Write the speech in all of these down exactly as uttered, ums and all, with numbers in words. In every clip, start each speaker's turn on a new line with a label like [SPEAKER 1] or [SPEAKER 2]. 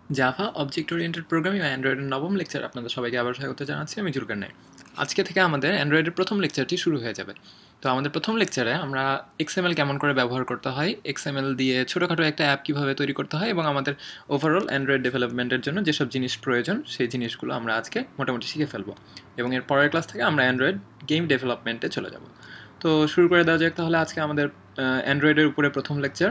[SPEAKER 1] Java object oriented programming ও অ্যান্ড্রয়েডের নবম লেকচার আপনাদের সবাইকে আবার স্বাগত জানাচ্ছি। আমি জুলকার নাই। আজকে থেকে আমাদের অ্যান্ড্রয়েডের প্রথম লেকচারটি শুরু হয়ে যাবে। তো আমাদের প্রথম লেকচারে আমরা এক্সএমএল কেমন করে ব্যবহার করতে হয়, এক্সএমএল দিয়ে ছোটোখাটো একটা অ্যাপ কীভাবে তৈরি করতে হয় এবং আমাদের ওভারঅল অ্যান্ড্রয়েড ডেভেলপমেন্টের জন্য যেসব জিনিস প্রয়োজন সেই জিনিসগুলো আমরা আজকে মোটামুটি শিখে ফেলবো এবং এর পরের ক্লাস থেকে আমরা অ্যান্ড্রয়েড গেম ডেভেলপমেন্টে চলে যাব। তো শুরু করে দেওয়া যাক তাহলে আজকে আমাদের অ্যান্ড্রয়েডের উপরে প্রথম লেকচার।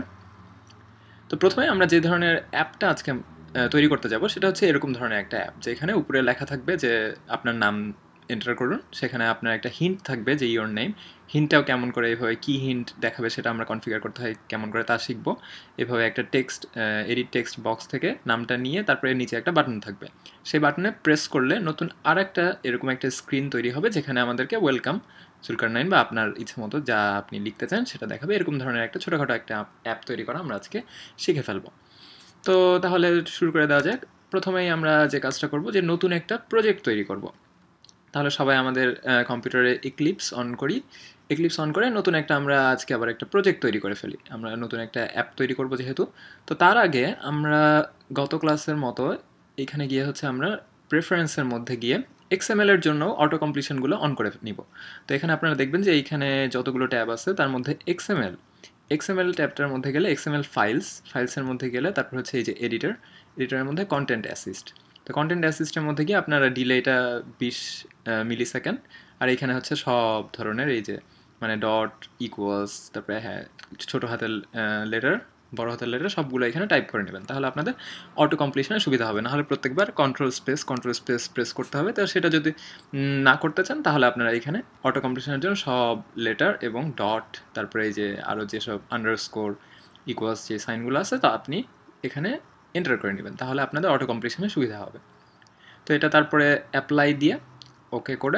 [SPEAKER 1] তো প্রথমে আমরা যে ধরনের অ্যাপটা আজকে তৈরি করতে যাব সেটা হচ্ছে এরকম ধরনের একটা অ্যাপ, যেখানে উপরে লেখা থাকবে যে আপনার নাম এন্টার করুন, সেখানে আপনার একটা হিন্ট থাকবে যে ইওর নেম। হিন্টটাও কেমন করে এইভাবে কী হিন্ট দেখাবে সেটা আমরা কনফিগার করতে হয় কেমন করে তা শিখবো। এভাবে একটা টেক্সট এডিট টেক্সট বক্স থেকে নামটা নিয়ে তারপরে নিচে একটা বাটন থাকবে, সেই বাটনে প্রেস করলে নতুন আর একটা এরকম একটা স্ক্রিন তৈরি হবে যেখানে আমাদেরকে ওয়েলকাম জুলকার নাইন বা আপনার ইচ্ছে মতো যা আপনি লিখতে চান সেটা দেখাবে। এরকম ধরনের একটা ছোটোখাটো একটা অ্যাপ তৈরি করা আমরা আজকে শিখে ফেলবো। তো তাহলে শুরু করে দেওয়া যাক। প্রথমেই আমরা যে কাজটা করব যে নতুন একটা প্রজেক্ট তৈরি করব। তাহলে সবাই আমাদের কম্পিউটারে এক্লিপস অন করি। এক্লিপস অন করে নতুন একটা আমরা আজকে আবার একটা প্রজেক্ট তৈরি করে ফেলি। আমরা নতুন একটা অ্যাপ তৈরি করব যেহেতু। তো তার আগে আমরা গত ক্লাসের মতো এখানে গিয়ে হচ্ছে আমরা প্রেফারেন্সের মধ্যে গিয়ে এক্সএমএল এর জন্য অটো কমপ্লিশনগুলো অন করে নিব। তো এখানে আপনারা দেখবেন যে এইখানে যতগুলো ট্যাব আছে তার মধ্যে এক্সএমএল এক্সএমএল ট্যাবটার মধ্যে গেলে এক্সএমএল ফাইলস ফাইলসের মধ্যে গেলে তারপর হচ্ছে এই যে এডিটর এডিটরের মধ্যে কন্টেন্ট অ্যাসিস্ট। তো কন্টেন্ট অ্যাসিস্টের মধ্যে গিয়ে আপনারা ডিলেটা বিশ মিলি সেকেন্ড, আর এখানে হচ্ছে সব ধরনের এই যে মানে ডট ইকুয়ালস তারপরে হ্যাঁ ছোটো হাতের লেটার বড় হাতের লেটার সবগুলো এখানে টাইপ করে নেবেন, তাহলে আপনাদের অটো কমপ্লিশনের সুবিধা হবে। নাহলে প্রত্যেকবার control space control space press করতে হবে। তো সেটা যদি না করতে চান তাহলে আপনারা এখানে অটো কমপ্লিশনের জন্য সব লেটার এবং ডট তারপরে এই যে আরও যেসব আন্ডারস্কোর ইকুয়ালস যে সাইনগুলো আছে তা আপনি এখানে এন্টার করে নেবেন, তাহলে আপনাদের অটো কমপ্লিশনের সুবিধা হবে। তো এটা তারপরে অ্যাপ্লাই দিয়ে ওকে করে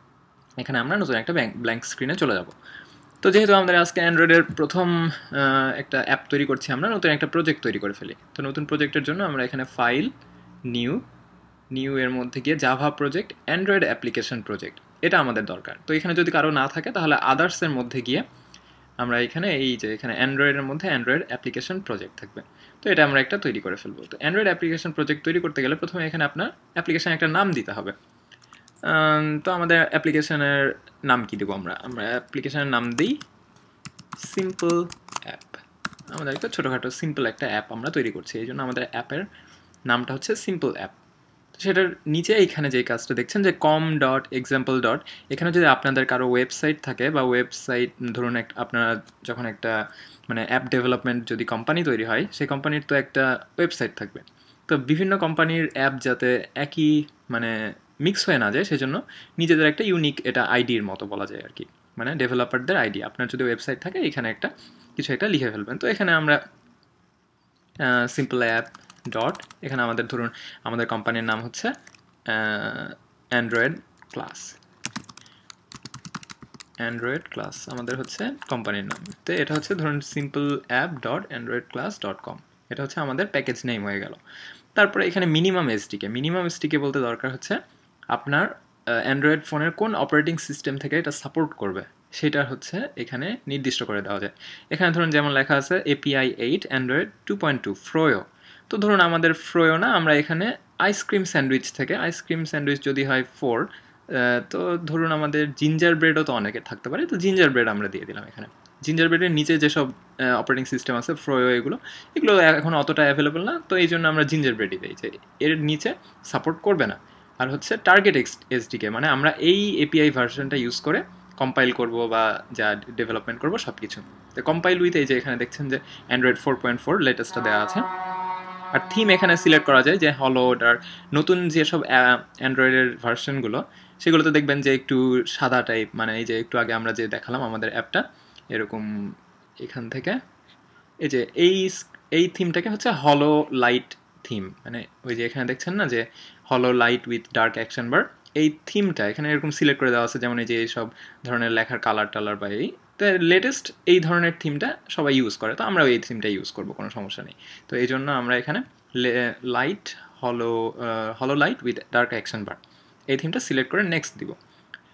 [SPEAKER 1] এখানে আমরা নতুন একটা ব্ল্যাঙ্ক স্ক্রিনে চলে যাব। তো যেহেতু আমাদের আজকে অ্যান্ড্রয়েডের প্রথম একটা অ্যাপ তৈরি করছি, আমরা নতুন একটা প্রজেক্ট তৈরি করে ফেলি। তো নতুন প্রজেক্টের জন্য আমরা এখানে ফাইল নিউ নিউ এর মধ্যে গিয়ে Java project Android application project এটা আমাদের দরকার। তো এখানে যদি কারো না থাকে তাহলে আদার্সের মধ্যে গিয়ে আমরা এখানে এই যে এখানে অ্যান্ড্রয়েডের মধ্যে অ্যান্ড্রয়েড অ্যাপ্লিকেশন প্রজেক্ট থাকবে। তো এটা আমরা একটা তৈরি করে ফেলবো। তো অ্যান্ড্রয়েড অ্যাপ্লিকেশন প্রজেক্ট তৈরি করতে গেলে প্রথমে এখানে আপনার অ্যাপ্লিকেশন একটা নাম দিতে হবে। তো আমাদের অ্যাপ্লিকেশনের নাম কি দেবো আমরা আমরা অ্যাপ্লিকেশনের নাম দিই সিম্পল অ্যাপ। আমাদের একটা ছোটোখাটো সিম্পল একটা অ্যাপ আমরা তৈরি করছি, এই জন্য আমাদের অ্যাপের নামটা হচ্ছে সিম্পল অ্যাপ। সেটার নিচে এইখানে যে কাজটা দেখছেন যে কম ডট এক্সাম্পল ডট, এখানে যদি আপনাদের কারো ওয়েবসাইট থাকে বা ওয়েবসাইট ধরুন এক আপনারা যখন একটা মানে অ্যাপ ডেভেলপমেন্ট যদি কোম্পানি তৈরি হয় সেই কোম্পানির তো একটা ওয়েবসাইট থাকবে। তো বিভিন্ন কোম্পানির অ্যাপ যাতে একই মানে মিক্স হয়ে না যায় সেজন্য নিজেদের একটা ইউনিক এটা আইডির মতো বলা যায় আর কি, মানে ডেভেলপারদের আইডি। আপনার যদি ওয়েবসাইট থাকে এখানে একটা কিছু একটা লিখে ফেলবেন। তো এখানে আমরা সিম্পল অ্যাপ ডট এখানে আমাদের ধরুন আমাদের কোম্পানির নাম হচ্ছে অ্যান্ড্রয়েড ক্লাস অ্যান্ড্রয়েড ক্লাস আমাদের হচ্ছে কোম্পানির নাম। তো এটা হচ্ছে ধরুন simple app dot Android class dot com, এটা হচ্ছে আমাদের প্যাকেজ নেম হয়ে গেল। তারপরে এখানে মিনিমাম এসডিকে মিনিমাম এসডিকে বলতে দরকার হচ্ছে আপনার অ্যান্ড্রয়েড ফোনের কোন অপারেটিং সিস্টেম থেকে এটা সাপোর্ট করবে সেটা হচ্ছে এখানে নির্দিষ্ট করে দেওয়া যায়। এখানে ধরুন যেমন লেখা আছে API eight Android two point two Froyo. তো ধরুন আমাদের ফ্রোয়ো না, আমরা এখানে আইসক্রিম স্যান্ডউইচ থেকে আইসক্রিম স্যান্ডউইচ যদি হয় ফোর, তো ধরুন আমাদের জিঞ্জার ব্রেডও তো অনেকের থাকতে পারে, তো জিঞ্জার ব্রেড আমরা দিয়ে দিলাম এখানে। জিঞ্জার ব্রেডের নিচে যেসব অপারেটিং সিস্টেম আছে ফ্রোয়ো এগুলো এগুলো এখন অতটা অ্যাভেলেবল না, তো এই জন্য আমরা জিঞ্জার ব্রেডই দিই যে এর নিচে সাপোর্ট করবে না। আর হচ্ছে টার্গেট এক্স এসডিকে মানে আমরা এই এপিআই ভার্সনটা ইউজ করে কম্পাইল করব বা যা ডেভেলপমেন্ট করবো সব কিছু। তো কম্পাইল উইথ এই যে এখানে দেখছেন যে অ্যান্ড্রয়েড ফোর পয়েন্ট ফোর লেটেস্টটা দেওয়া আছে। আর থিম এখানে সিলেক্ট করা যায় যে হলো আর নতুন যেসব অ্যান্ড্রয়েডের ভার্সনগুলো সেগুলোতে দেখবেন যে একটু সাদা টাইপ, মানে এই যে একটু আগে আমরা যে দেখালাম আমাদের অ্যাপটা এরকম এখান থেকে এই যে এই এই থিমটাকে হচ্ছে হলো লাইট থিম, মানে ওই যে এখানে দেখছেন না যে হলো light with dark action bar, এই থিমটা এখানে এরকম সিলেক্ট করে দেওয়া আছে। যেমন এই যে এইসব ধরনের লেখার কালার টালার বা এই তো লেটেস্ট এই ধরনের থিমটা সবাই ইউজ করে, তো আমরাও এই থিমটা ইউজ করবো, কোনো সমস্যা নেই। তো এই জন্য আমরা এখানে লাইট হলো হলো light with dark action bar এই থিমটা সিলেক্ট করে নেক্সট দিব।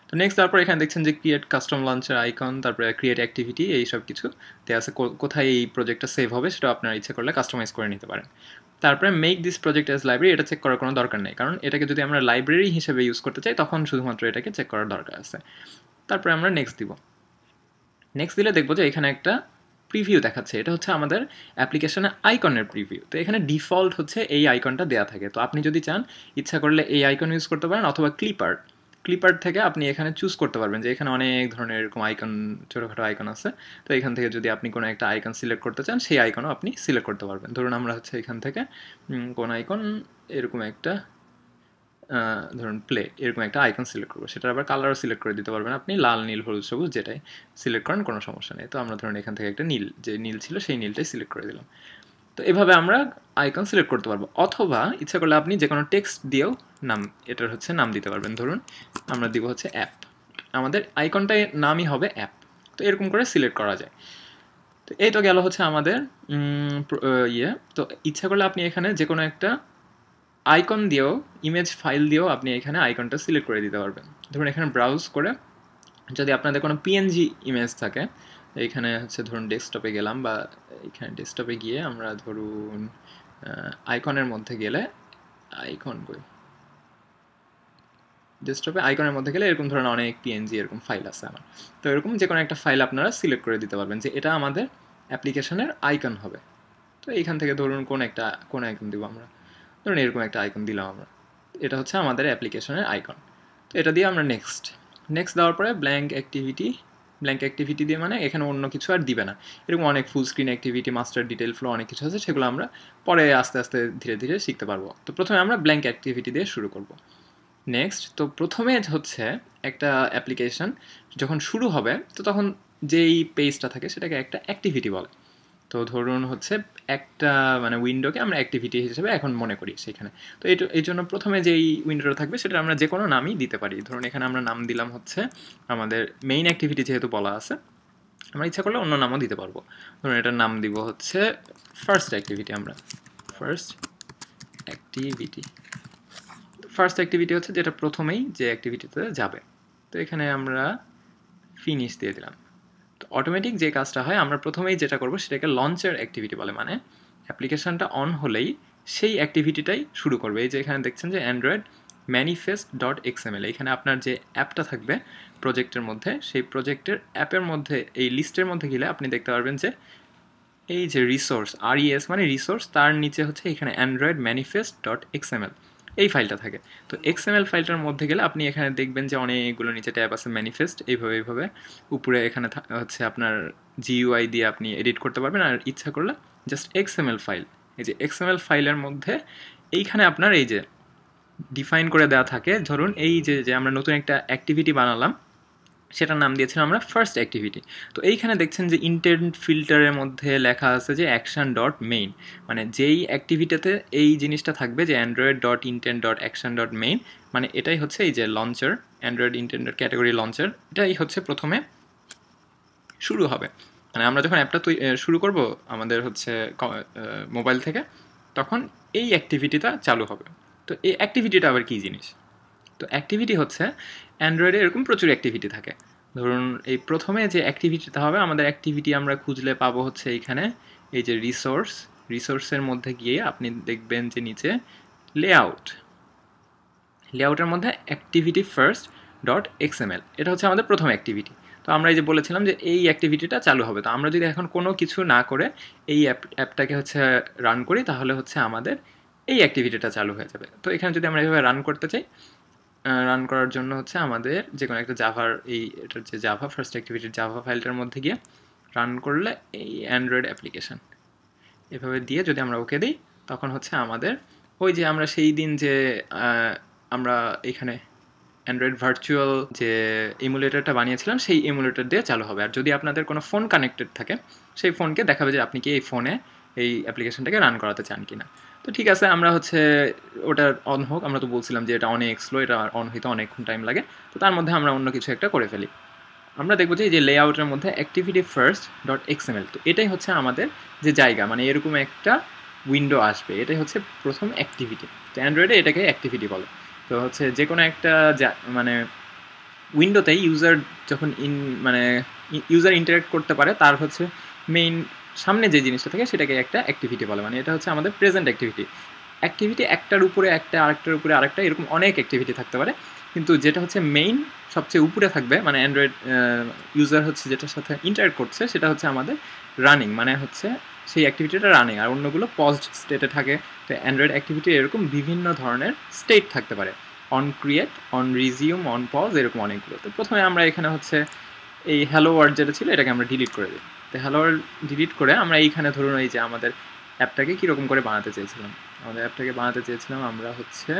[SPEAKER 1] তো নেক্সট তারপর এখানে দেখছেন যে ক্রিয়েট কাস্টম লঞ্চার আইকন, তারপরে ক্রিয়েট অ্যাক্টিভিটি, এই সব কিছু দেওয়া আছে। কোথায় এই প্রজেক্টটা সেভ হবে সেটা আপনার ইচ্ছা করলে কাস্টমাইজ করে নিতে পারেন। তারপরে make this project as library, এটা চেক করার কোনো দরকার নেই, কারণ এটাকে যদি আমরা লাইব্রেরি হিসেবে ইউজ করতে চাই তখন শুধুমাত্র এটাকে চেক করার দরকার আছে। তারপরে আমরা নেক্সট দিব। নেক্সট দিলে দেখবো যে এখানে একটা প্রিভিউ দেখাচ্ছে, এটা হচ্ছে আমাদের অ্যাপ্লিকেশনের আইকনের প্রিভিউ। তো এখানে ডিফল্ট হচ্ছে এই আইকনটা দেওয়া থাকে। তো আপনি যদি চান ইচ্ছা করলে এই আইকন ইউজ করতে পারেন, অথবা ক্লিপার ক্লিপার থেকে আপনি এখানে চুজ করতে পারবেন যে এখানে অনেক ধরনের এরকম আইকন, ছোটোখাটো আইকন আছে। তো এখান থেকে যদি আপনি কোনো একটা আইকন সিলেক্ট করতে চান সেই আইকনও আপনি সিলেক্ট করতে পারবেন। ধরুন আমরা হচ্ছে এখান থেকে কোন আইকন, এরকম একটা ধরুন প্লে, এরকম একটা আইকন সিলেক্ট করবো, সেটা আবার কালারও সিলেক্ট করে দিতে পারবেন আপনি, লাল নীল হলুদ সবুজ যেটাই সিলেক্ট করেন কোনো সমস্যা নেই। তো আমরা ধরুন এখান থেকে একটা নীল, যে নীল ছিল সেই নীলটাই সিলেক্ট করে দিলাম। তো এভাবে আমরা আইকন সিলেক্ট করতে পারবো, অথবা ইচ্ছা করলে আপনি যে কোনো টেক্সট দিয়েও নাম, এটার হচ্ছে নাম দিতে পারবেন। ধরুন আমরা দিব হচ্ছে অ্যাপ, আমাদের আইকনটার নামই হবে অ্যাপ। তো এরকম করে সিলেক্ট করা যায়। তো এই তো গেল হচ্ছে আমাদের ইয়ে। তো ইচ্ছা করলে আপনি এখানে যে কোনো একটা আইকন দিয়েও, ইমেজ ফাইল দিয়েও আপনি এখানে আইকনটা সিলেক্ট করে দিতে পারবেন। ধরুন এখানে ব্রাউজ করে যদি আপনাদের কোনো পিএনজি ইমেজ থাকে, এইখানে হচ্ছে ধরুন ডেস্কটপে গেলাম, বা এখানে ডেস্কটপে গিয়ে আমরা ধরুন আইকনের মধ্যে গেলে, আইকন কই, ডেস্কটপে আইকনের মধ্যে গেলে এরকম ধরনের অনেক পিএনজি এরকম ফাইল আছে আমার। তো এরকম যে কোনো একটা ফাইল আপনারা সিলেক্ট করে দিতে পারবেন যে এটা আমাদের অ্যাপ্লিকেশনের আইকন হবে। তো এইখান থেকে ধরুন কোন একটা কোন আইকন দিব আমরা, ধরুন এরকম একটা আইকন দিলাম আমরা, এটা হচ্ছে আমাদের অ্যাপ্লিকেশনের আইকন। তো এটা দিয়ে আমরা নেক্সট নেক্সট দেওয়ার পরে ব্ল্যাঙ্ক অ্যাক্টিভিটি, ব্ল্যাঙ্ক অ্যাক্টিভিটি দিয়ে মানে এখানে অন্য কিছু আর দিবে না। এরকম অনেক full screen activity, master detail flow, অনেক কিছু আছে, সেগুলো আমরা পরে আস্তে আস্তে ধীরে ধীরে শিখতে পারবো। তো প্রথমে আমরা ব্ল্যাঙ্ক অ্যাক্টিভিটি দিয়ে শুরু করব। নেক্সট, তো প্রথমে হচ্ছে একটা অ্যাপ্লিকেশন যখন শুরু হবে তো তখন যেই পেজটা থাকে সেটাকে একটা অ্যাক্টিভিটি বলে। তো ধরুন হচ্ছে একটা মানে উইন্ডোকে আমরা অ্যাক্টিভিটি হিসেবে এখন মনে করি সেখানে। তো এই এই জন্য প্রথমে যেই উইন্ডোটা থাকবে সেটা আমরা যে কোনো নামই দিতে পারি। ধরুন এখানে আমরা নাম দিলাম হচ্ছে আমাদের মেইন অ্যাক্টিভিটি, যেহেতু বলা আছে আমরা ইচ্ছা করলে অন্য নামও দিতে পারবো। ধরুন এটার নাম দিব হচ্ছে ফার্স্ট অ্যাক্টিভিটি, আমরা ফার্স্ট অ্যাক্টিভিটি। ফার্স্ট অ্যাক্টিভিটি হচ্ছে যেটা প্রথমেই যে অ্যাক্টিভিটিতে যাবে। তো এখানে আমরা ফিনিশ দিয়ে দিলাম। তো অটোমেটিক যে কাজটা হয়, আমরা প্রথমেই যেটা করবো সেটাকে লঞ্চার অ্যাক্টিভিটি বলে, মানে অ্যাপ্লিকেশনটা অন হলেই সেই অ্যাক্টিভিটিটাই শুরু করবে। এই যে এখানে দেখছেন যে অ্যান্ড্রয়েড ম্যানিফেস্ট ডট এক্সএমএল, এখানে আপনার যে অ্যাপটা থাকবে প্রজেক্টের মধ্যে, সেই প্রজেক্টের অ্যাপের মধ্যে এই লিস্টের মধ্যে গেলে আপনি দেখতে পারবেন যে এই যে রিসোর্স, আর ইএস মানে রিসোর্স, তার নিচে হচ্ছে এখানে অ্যান্ড্রয়েড ম্যানিফেস্ট ডট এক্সএমএল এই ফাইলটা থাকে। তো এক্সএমএল ফাইলটার মধ্যে গেলে আপনি এখানে দেখবেন যে অনেকগুলো নিচে ট্যাব আছে, ম্যানিফেস্ট, এইভাবে এইভাবে উপরে এখানে হচ্ছে আপনার জিইউআই দিয়ে আপনি এডিট করতে পারবেন। আর ইচ্ছা করলে জাস্ট এক্সএমএল ফাইল, এই যে এক্সএমএল ফাইলের মধ্যে এইখানে আপনার এই যে ডিফাইন করে দেওয়া থাকে। ধরুন এই যে যে আমরা নতুন একটা অ্যাক্টিভিটি বানালাম, সেটার নাম দিয়েছিলাম আমরা ফার্স্ট অ্যাক্টিভিটি। তো এইখানে দেখছেন যে ইন্টেন্ট ফিল্টারের মধ্যে লেখা আছে যে অ্যাকশন ডট মেইন, মানে যেই অ্যাক্টিভিটিতে এই জিনিসটা থাকবে যে Android dot intent dot action dot main, মানে এটাই হচ্ছে এই যে launcher, Android intent dot category launcher, এটাই হচ্ছে প্রথমে শুরু হবে। মানে আমরা যখন অ্যাপটা শুরু করব আমাদের হচ্ছে মোবাইল থেকে, তখন এই অ্যাক্টিভিটিটা চালু হবে। তো এই অ্যাক্টিভিটিটা আবার কী জিনিস? তো অ্যাক্টিভিটি হচ্ছে অ্যান্ড্রয়েডে এরকম প্রচুর অ্যাক্টিভিটি থাকে। ধরুন এই প্রথমে যে অ্যাক্টিভিটিটা হবে, আমাদের অ্যাক্টিভিটি আমরা খুঁজলে পাবো হচ্ছে এইখানে এই যে রিসোর্স, রিসোর্সের মধ্যে গিয়ে আপনি দেখবেন যে নিচে লেআউট, লেআউটের মধ্যে অ্যাক্টিভিটি ফার্স্ট ডট এক্সএমএল, এটা হচ্ছে আমাদের প্রথম অ্যাক্টিভিটি। তো আমরা এই যে বলেছিলাম যে এই অ্যাক্টিভিটিটা চালু হবে, তো আমরা যদি এখন কোনো কিছু না করে এই অ্যাপ অ্যাপটাকে হচ্ছে রান করি, তাহলে হচ্ছে আমাদের এই অ্যাক্টিভিটিটা চালু হয়ে যাবে। তো এখানে যদি আমরা এইভাবে রান করতে চাই, রান করার জন্য হচ্ছে আমাদের যে কোনো একটা জাভার, এই এটার যে জাভা ফার্স্ট অ্যাক্টিভিটির জাভা ফাইলটার মধ্যে গিয়ে রান করলে এই অ্যান্ড্রয়েড অ্যাপ্লিকেশান এভাবে দিয়ে যদি আমরা ওকে দিই, তখন হচ্ছে আমাদের ওই যে আমরা সেই দিন যে আমরা এখানে অ্যান্ড্রয়েড ভার্চুয়াল যে ইমুলেটরটা বানিয়েছিলাম সেই ইমুলেটর দিয়ে চালু হবে। আর যদি আপনাদের কোনো ফোন কানেক্টেড থাকে, সেই ফোনকে দেখাবে যে আপনি কি এই ফোনে এই অ্যাপ্লিকেশনটাকে রান করাতে চান কিনা। তো ঠিক আছে, আমরা হচ্ছে ওটা অন হোক, আমরা তো বলছিলাম যে এটা অনেক স্লো, এটা অন হইতে অনেকক্ষণ টাইম লাগে, তো তার মধ্যে আমরা অন্য কিছু একটা করে ফেলি। আমরা দেখবো যে এই যে লেআউটের মধ্যে অ্যাক্টিভিটি ফার্স্ট ডট এক্সএমএল, তো এটাই হচ্ছে আমাদের যে জায়গা, মানে এরকম একটা উইন্ডো আসবে, এটাই হচ্ছে প্রথম অ্যাক্টিভিটি। তো অ্যান্ড্রয়েডে এটাকে অ্যাক্টিভিটি বলে। তো হচ্ছে যে কোনো একটা মানে উইন্ডোতে ইউজার যখন ইন মানে ইউজার ইন্টারেক্ট করতে পারে তার হচ্ছে মেইন সামনে যে জিনিসটা থাকে সেটাকে একটা অ্যাক্টিভিটি বলে, মানে এটা হচ্ছে আমাদের প্রেজেন্ট অ্যাক্টিভিটি। অ্যাক্টিভিটি একটার উপরে একটা, আরেকটার উপরে আরেকটা, এরকম অনেক অ্যাক্টিভিটি থাকতে পারে, কিন্তু যেটা হচ্ছে মেইন সবচেয়ে উপরে থাকবে, মানে অ্যান্ড্রয়েড ইউজার হচ্ছে যেটার সাথে ইন্টারেক্ট করছে সেটা হচ্ছে আমাদের রানিং, মানে হচ্ছে সেই অ্যাক্টিভিটিটা রানিং, আর অন্যগুলো পজড স্টেটে থাকে। তো অ্যান্ড্রয়েড অ্যাক্টিভিটি এরকম বিভিন্ন ধরনের স্টেট থাকতে পারে, on create, on resume, on pause, এরকম অনেকগুলো। তো প্রথমে আমরা এখানে হচ্ছে এই হ্যালো ওয়ার্ল্ড যেটা ছিল এটাকে আমরা ডিলিট করে দিই। তো হ্যালো ওয়ার্ল্ড ডিলিট করে আমরা এইখানে ধরুন এই যে আমাদের অ্যাপটাকে কীরকম করে বানাতে চেয়েছিলাম, আমাদের অ্যাপটাকে বানাতে চেয়েছিলাম আমরা হচ্ছে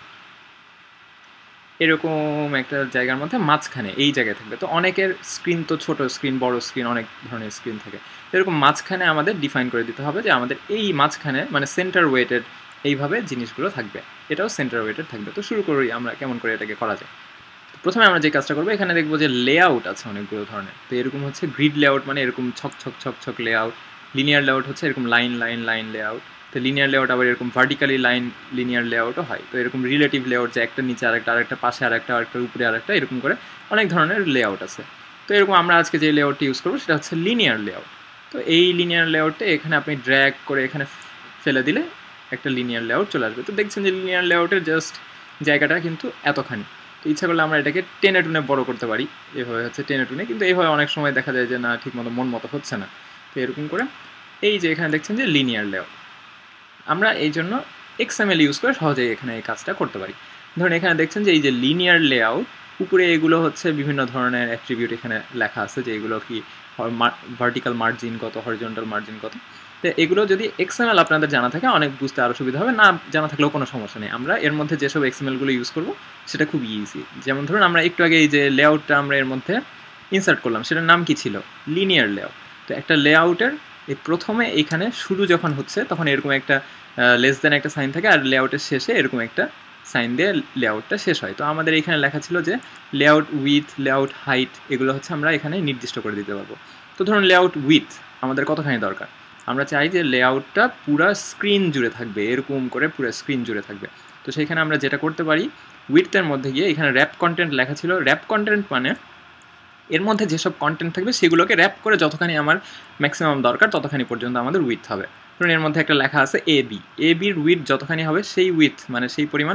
[SPEAKER 1] এরকম একটা জায়গার মধ্যে মাঝখানে এই জায়গায় থাকবে। তো অনেকের স্ক্রিন তো ছোট স্ক্রিন, বড় স্ক্রিন, অনেক ধরনের স্ক্রিন থাকে। এরকম মাঝখানে আমাদের ডিফাইন করে দিতে হবে যে আমাদের এই মাঝখানে মানে সেন্টার ওয়েটেড এইভাবে জিনিসগুলো থাকবে, এটাও সেন্টার ওয়েটেড থাকবে। তো শুরু করি আমরা কেমন করে এটাকে করা যায়। প্রথমে আমরা যে কাজটা করবো, এখানে দেখবো যে লেআউট আছে অনেকগুলো ধরনের। তো এরকম হচ্ছে গ্রিড লেআউট, মানে এরকম ছক ছক ছক ছক লেআউট। লিনিয়ার লেআউট হচ্ছে এরকম লাইন লাইন লাইন লেআউট। তো লিনিয়ার লেআউট আবার এরকম ভার্টিক্যালি লাইন লিনিয়ার লেআউটও হয়। তো এরকম রিলেটিভ লেআউট, যে একটা নিচে আরেকটা, আরেকটা পাশে আরেকটা, আরেকটা উপরে আরেকটা, এরকম করে অনেক ধরনের লেআউট আছে। তো এরকম আমরা আজকে যে লেআউটটি ইউজ করবো সেটা হচ্ছে লিনিয়ার লেআউট। তো এই লিনিয়ার লেআউটটা এখানে আপনি ড্র্যাগ করে এখানে ফেলে দিলে একটা লিনিয়ার লেআউট চলে আসবে। তো দেখছেন যে লিনিয়ার লেআউটের জাস্ট জায়গাটা কিন্তু এতখানি। তো ইচ্ছা করলে আমরা এটাকে টেনে টুনে বড় করতে পারি, এভাবে হচ্ছে টেনে টুনে, কিন্তু এইভাবে অনেক সময় দেখা যায় যে না ঠিক মতো মন মতো হচ্ছে না। তো এরকম করে এই যে এখানে দেখছেন যে লিনিয়ার লেআউট, আমরা এই জন্য এক্সএমএল ইউজ করে সহজেই এখানে এই কাজটা করতে পারি। ধরুন এখানে দেখছেন যে এই যে লিনিয়ার লেআউট, উপরে এগুলো হচ্ছে বিভিন্ন ধরনের অ্যাট্রিবিউট এখানে লেখা আছে, যে এগুলো কি ভার্টিক্যাল মার্জিন কত, হরিজন্টাল মার্জিন কত। তো এগুলো যদি এক্সএমএল আপনাদের জানা থাকে অনেক বুঝতে আরও সুবিধা হবে, না জানা থাকলেও কোনো সমস্যা নেই। আমরা এর মধ্যে যেসব এক্সএমএলগুলো ইউজ করবো সেটা খুব ইজি। যেমন ধরুন আমরা একটু আগে এই যে লেআউটটা আমরা এর মধ্যে ইনসার্ট করলাম, সেটার নাম কি ছিল? Linear layout. তো একটা লেআউটের এই প্রথমে এখানে শুরু যখন হচ্ছে তখন এরকম একটা লেস দেন একটা সাইন থাকে, আর লেআউটের শেষে এরকম একটা সাইন দিয়ে লেআউটটা শেষ হয়। তো আমাদের এখানে লেখা ছিল যে লেআউট উইথ, লেআউট হাইট, এগুলো হচ্ছে আমরা এখানে নির্দিষ্ট করে দিতে পারবো। তো ধরুন লেআউট উইথ আমাদের কতখানি দরকার, আমরা চাই যে লেআউটটা পুরো স্ক্রিন জুড়ে থাকবে, এরকম করে পুরো স্ক্রিন জুড়ে থাকবে। তো সেইখানে আমরা যেটা করতে পারি, উইথের মধ্যে গিয়ে এখানে র্যাপ কন্টেন্ট লেখা ছিল। র্যাপ কন্টেন্ট মানে এর মধ্যে যেসব কন্টেন্ট থাকবে সেগুলোকে র্যাপ করে যতখানি আমার ম্যাক্সিমাম দরকার ততখানি পর্যন্ত আমাদের উইথ হবে। ধরুন এর মধ্যে একটা লেখা আছে এ বি, এ বির উইথ যতখানি হবে সেই উইথ মানে সেই পরিমাণ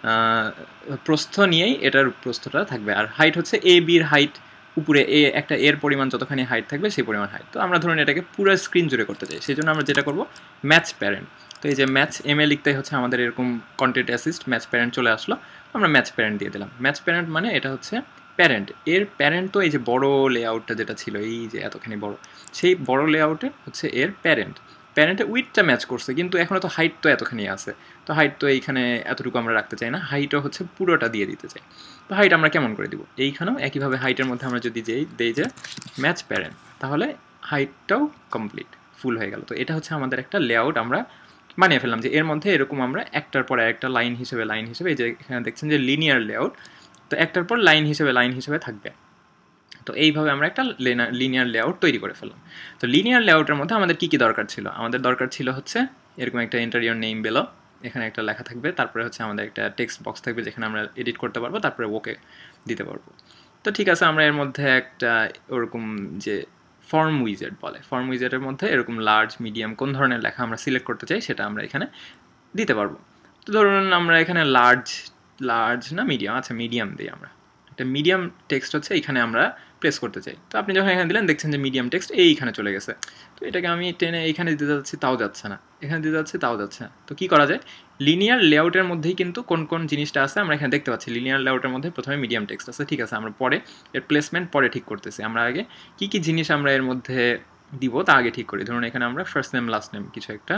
[SPEAKER 1] প্রস্থ নিয়েই এটার প্রস্থটা থাকবে। আর হাইট হচ্ছে এ বির হাইট, উপরে এ একটা এর পরিমাণ যতখানি হাইট থাকবে সেই পরিমাণ হাইট। তো আমরা ধরুন এটাকে পুরো স্ক্রিন জুড়ে করতে চাই, সেই জন্য আমরা যেটা করবো ম্যাচ প্যারেন্ট। তো এই যে ম্যাচ এম এ লিখতে হচ্ছে আমাদের এরকম কন্টেন্ট অ্যাসিস্ট ম্যাচ প্যারেন্ট চলে আসলো, আমরা ম্যাচ প্যারেন্ট দিয়ে দিলাম। ম্যাচ প্যারেন্ট মানে এটা হচ্ছে প্যারেন্ট, এর প্যারেন্ট তো এই যে বড় লেআউটটা যেটা ছিল এই যে এতখানি বড়, সেই বড় লেআউটে হচ্ছে এর প্যারেন্ট। প্যারেন্টে উইথটা ম্যাচ করছে, কিন্তু এখনও তো হাইট তো এতখানি আছে, তো হাইট তো এইখানে এতটুকু আমরা রাখতে চাই না, হাইটও হচ্ছে পুরোটা দিয়ে দিতে চাই। তো হাইট আমরা কেমন করে দিব, এইখানেও একইভাবে হাইটের মধ্যে আমরা যদি যেই দেই যে ম্যাচ প্যারেন্ট, তাহলে হাইটটাও কমপ্লিট ফুল হয়ে গেল। তো এটা হচ্ছে আমাদের একটা লেআউট আমরা বানিয়ে ফেললাম, যে এর মধ্যে এরকম আমরা একটার পর একটা লাইন হিসেবে লাইন হিসেবে, এই যে এখানে দেখছেন যে লিনিয়ার লেআউট, তো একটার পর লাইন হিসেবে লাইন হিসেবে থাকবে। তো এইভাবে আমরা একটা লিনিয়ার লেআউট তৈরি করে ফেললাম। তো লিনিয়ার লেআউটের মধ্যে আমাদের কী কী দরকার ছিল, আমাদের দরকার ছিল হচ্ছে এরকম একটা এন্টার ইওর নেম বেলো, এখানে একটা লেখা থাকবে, তারপরে হচ্ছে আমাদের একটা টেক্সট বক্স থাকবে যেখানে আমরা এডিট করতে পারবো, তারপরে ওকে দিতে পারবো। তো ঠিক আছে, আমরা এর মধ্যে একটা ওরকম যে ফর্ম উইজেট বলে, ফর্ম উইজেটের মধ্যে এরকম লার্জ মিডিয়াম কোন ধরনের লেখা আমরা সিলেক্ট করতে চাই সেটা আমরা এখানে দিতে পারবো। তো ধরুন আমরা এখানে লার্জ লার্জ না মিডিয়াম, আচ্ছা মিডিয়াম দিই আমরা, একটা মিডিয়াম টেক্সট হচ্ছে এইখানে আমরা প্রেস করতে চাই। তো আপনি যখন এখানে দিলেন দেখছেন যে মিডিয়াম টেক্সট এইখানে চলে গেছে। তো এটাকে আমি টেনে এইখানে দিতে যাচ্ছি তাও যাচ্ছে না, এখানে দিতে যাচ্ছি তাও যাচ্ছে না। তো কী করা যায়, লিনিয়ার লেআউটের মধ্যেই কিন্তু কোন কোন জিনিসটা আছে আমরা এখানে দেখতে পাচ্ছি। লিনিয়ার লেআউটের মধ্যে প্রথমে মিডিয়াম টেক্সট আছে, ঠিক আছে, আমরা পরে এর প্লেসমেন্ট পরে ঠিক করতেছি। আমরা আগে কী কী জিনিস আমরা এর মধ্যে দিব তা আগে ঠিক করি। ধরুন এখানে আমরা ফার্স্ট নেম লাস্ট নেম কিছু একটা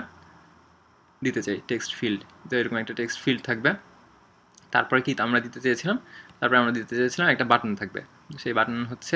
[SPEAKER 1] দিতে চাই, টেক্সট ফিল্ড, তো এরকম একটা টেক্সট ফিল্ড থাকবে। তারপরে কি আমরা দিতে চেয়েছিলাম, তারপরে আমরা দিতে চেয়েছিলাম একটা বাটন থাকবে, সেই বাটন হচ্ছে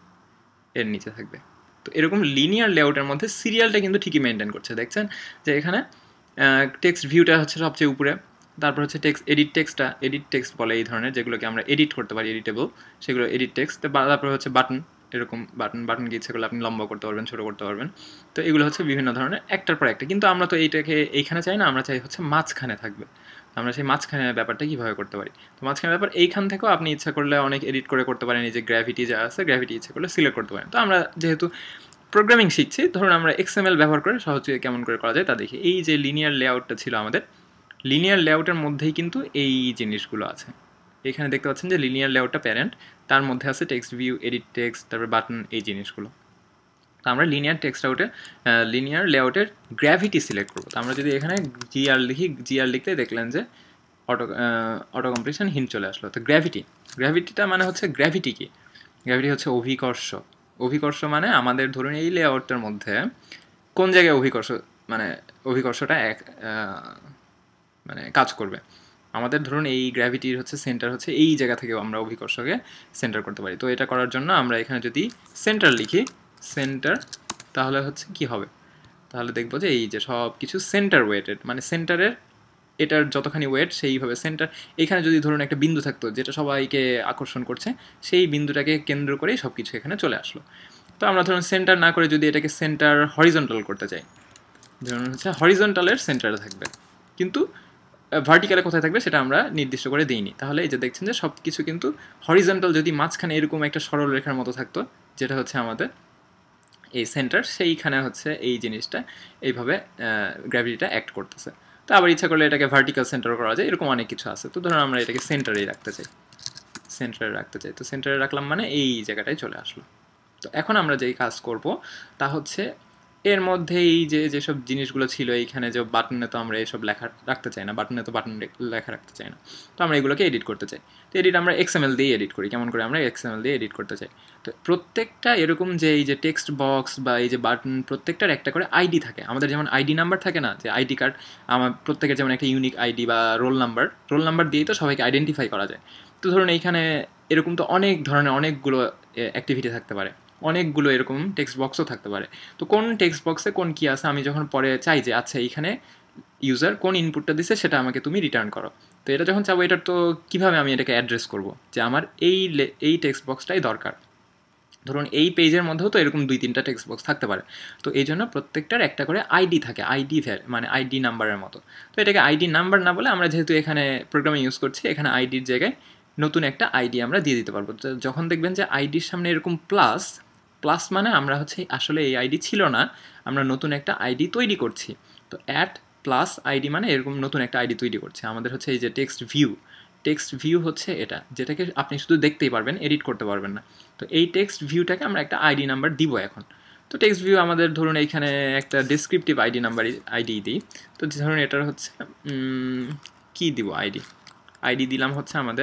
[SPEAKER 1] এর নিচে থাকবে। তো এরকম লিনিয়ার লেআউটের মধ্যে সিরিয়ালটা কিন্তু ঠিকই মেনটেন করছে। দেখছেন যে এখানে টেক্সট ভিউটা হচ্ছে সবচেয়ে উপরে, তারপর হচ্ছে টেক্সট এডিট টেক্সটটা, এডিট টেক্সট বলে এই ধরনের যেগুলোকে আমরা এডিট করতে পারি, এডিটেবল, সেগুলো এডিট টেক্সট। তারপরে হচ্ছে বাটন, এরকম বাটন বাটনকে ইচ্ছে করলে আপনি লম্বা করতে পারবেন, ছোটো করতে পারবেন। তো এগুলো হচ্ছে বিভিন্ন ধরনের একটার পর একটা, কিন্তু আমরা তো এইটাকে এইখানে চাই না, আমরা চাই হচ্ছে মাঝখানে থাকবে। আমরা সেই মাঝখানে ব্যাপারটা কীভাবে করতে পারি, তো মাঝখানে ব্যাপার এইখান থেকেও আপনি ইচ্ছা করলে অনেক এডিট করে করতে পারেন। এই যে গ্র্যাভিটি যা আছে, গ্র্যাভিটি ইচ্ছা করলে সিলেক্ট করতে পারেন। তো আমরা যেহেতু প্রোগ্রামিং শিখছি, ধরুন আমরা এক্সএমএল ব্যবহার করে সহজে কেমন করে করা যায় তা দেখি। এই যে লিনিয়ার লেআউটটা ছিল আমাদের, লিনিয়ার লেআউটের মধ্যেই কিন্তু এই জিনিসগুলো আছে। এখানে দেখতে পাচ্ছেন যে লিনিয়ার লেআউটটা প্যারেন্ট, তার মধ্যে আছে টেক্সট ভিউ, এডিট টেক্সট, তারপর বাটন, এই জিনিসগুলো। তো আমরা লিনিয়ার টেক্সট আউটে লিনিয়ার লেআউটের গ্র্যাভিটি সিলেক্ট করবো। তো আমরা যদি এখানে জিআর লিখি, জিআর লিখতে দেখলেন যে অটো অটো কমপ্লিশন হিন্ট চলে আসলো। তো গ্র্যাভিটি, গ্র্যাভিটিটা মানে হচ্ছে গ্র্যাভিটি কি? গ্র্যাভিটি হচ্ছে অভিকর্ষ। অভিকর্ষ মানে আমাদের ধরুন এই লেআউটটার মধ্যে কোন জায়গায় অভিকর্ষ, মানে অভিকর্ষটা এক মানে কাজ করবে। আমাদের ধরুন এই গ্র্যাভিটির হচ্ছে সেন্টার হচ্ছে এই জায়গা থেকে আমরা অভিকর্ষকে সেন্টার করতে পারি। তো এটা করার জন্য আমরা এখানে যদি সেন্টার লিখি, সেন্টার, তাহলে হচ্ছে কি হবে, তাহলে দেখবো যে এই যে সব কিছু সেন্টার ওয়েটেড, মানে সেন্টারের এটার যতখানি ওয়েট সেইভাবে সেন্টার। এখানে যদি ধরুন একটা বিন্দু থাকতো যেটা সবাইকে আকর্ষণ করছে, সেই বিন্দুটাকে কেন্দ্র করেই সব কিছু এখানে চলে আসলো। তো আমরা ধরুন সেন্টার না করে যদি এটাকে সেন্টার হরিজন্টাল করতে চাই, ধরুন হচ্ছে হরিজন্টালের সেন্টারে থাকবে, কিন্তু ভার্টিক্যালে কোথায় থাকবে সেটা আমরা নির্দিষ্ট করে দিইনি। তাহলে এই যে দেখছেন যে সব কিছু কিন্তু হরিজন্টাল, যদি মাঝখানে এরকম একটা সরল রেখার মতো থাকতো যেটা হচ্ছে আমাদের এই সেন্টার, সেইখানে হচ্ছে এই জিনিসটা এইভাবে গ্র্যাভিটিটা অ্যাক্ট করতেছে। তো আবার ইচ্ছা করলে এটাকে ভার্টিক্যাল সেন্টার করা যায়, এরকম অনেক কিছু আছে। তো ধরুন আমরা এটাকে সেন্টারেই রাখতে চাই, সেন্টারে রাখতে চাই তো সেন্টারে রাখলাম, মানে এই জায়গাটায় চলে আসলো। তো এখন আমরা যেই কাজ করব তা হচ্ছে এর মধ্যে এই যে যেসব জিনিসগুলো ছিল এইখানে, যে বাটনে তো আমরা এইসব লেখা রাখতে চাই না, বাটনে তো বাটন লেখা রাখতে চাই না, তো আমরা এগুলোকে এডিট করতে চাই। তো এডিট আমরা এক্সএমএল দিয়ে এডিট করি। কেমন করে আমরা এক্সএমএল দিয়ে এডিট করতে চাই? তো প্রত্যেকটা এরকম যে এই যে টেক্সট বক্স বা এই যে বাটন, প্রত্যেকটার একটা করে আইডি থাকে। আমাদের যেমন আইডি নাম্বার থাকে না, যে আইডি কার্ড, আমার প্রত্যেকের যেমন একটা ইউনিক আইডি বা রোল নাম্বার, রোল নাম্বার দিয়েই তো সবাইকে আইডেন্টিফাই করা যায়। তো ধরুন এইখানে এরকম তো অনেক ধরনের অনেকগুলো অ্যাক্টিভিটি থাকতে পারে, অনেকগুলো এরকম টেক্সট বক্সও থাকতে পারে। তো কোন টেক্সট বক্সে কোন কী আছে আমি যখন পরে চাই যে আচ্ছা এইখানে ইউজার কোন ইনপুটটা দিচ্ছে সেটা আমাকে তুমি রিটার্ন করো, তো এটা যখন চাবো, এটার তো কীভাবে আমি এটাকে অ্যাড্রেস করব যে আমার এই এই টেক্সট বক্সটাই দরকার। ধরুন এই পেজের মধ্যেও তো এরকম দুই তিনটা টেক্সট বক্স থাকতে পারে। তো এই জন্য প্রত্যেকটার একটা করে আইডি থাকে, আইডি মানে আইডি নাম্বারের মতো। তো এটাকে আইডি নাম্বার না বলে আমরা যেহেতু এখানে প্রোগ্রামে ইউজ করছি, এখানে আইডির জায়গায় নতুন একটা আইডি আমরা দিয়ে দিতে পারবো। যখন দেখবেন যে আইডির সামনে এরকম প্লাস, প্লাস মানে আমরা হচ্ছে আসলে এই আইডি ছিল না, আমরা নতুন একটা আইডি তৈরি করছি। তো অ্যাট প্লাস আইডি মানে এরকম নতুন একটা আইডি তৈরি করছে। আমাদের হচ্ছে এই যে টেক্সট ভিউ, টেক্সট ভিউ হচ্ছে এটা, যেটাকে আপনি শুধু দেখতেই পারবেন, এডিট করতে পারবেন না। তো এই টেক্সট ভিউটাকে আমরা একটা আইডি নাম্বার দিব এখন। তো টেক্সট ভিউ আমাদের ধরুন এইখানে একটা ডেসক্রিপটিভ আইডি নাম্বার আইডি দিই। তো ধরুন এটার হচ্ছে কি দিব আইডি, আইডি দিলাম হচ্ছে আমাদের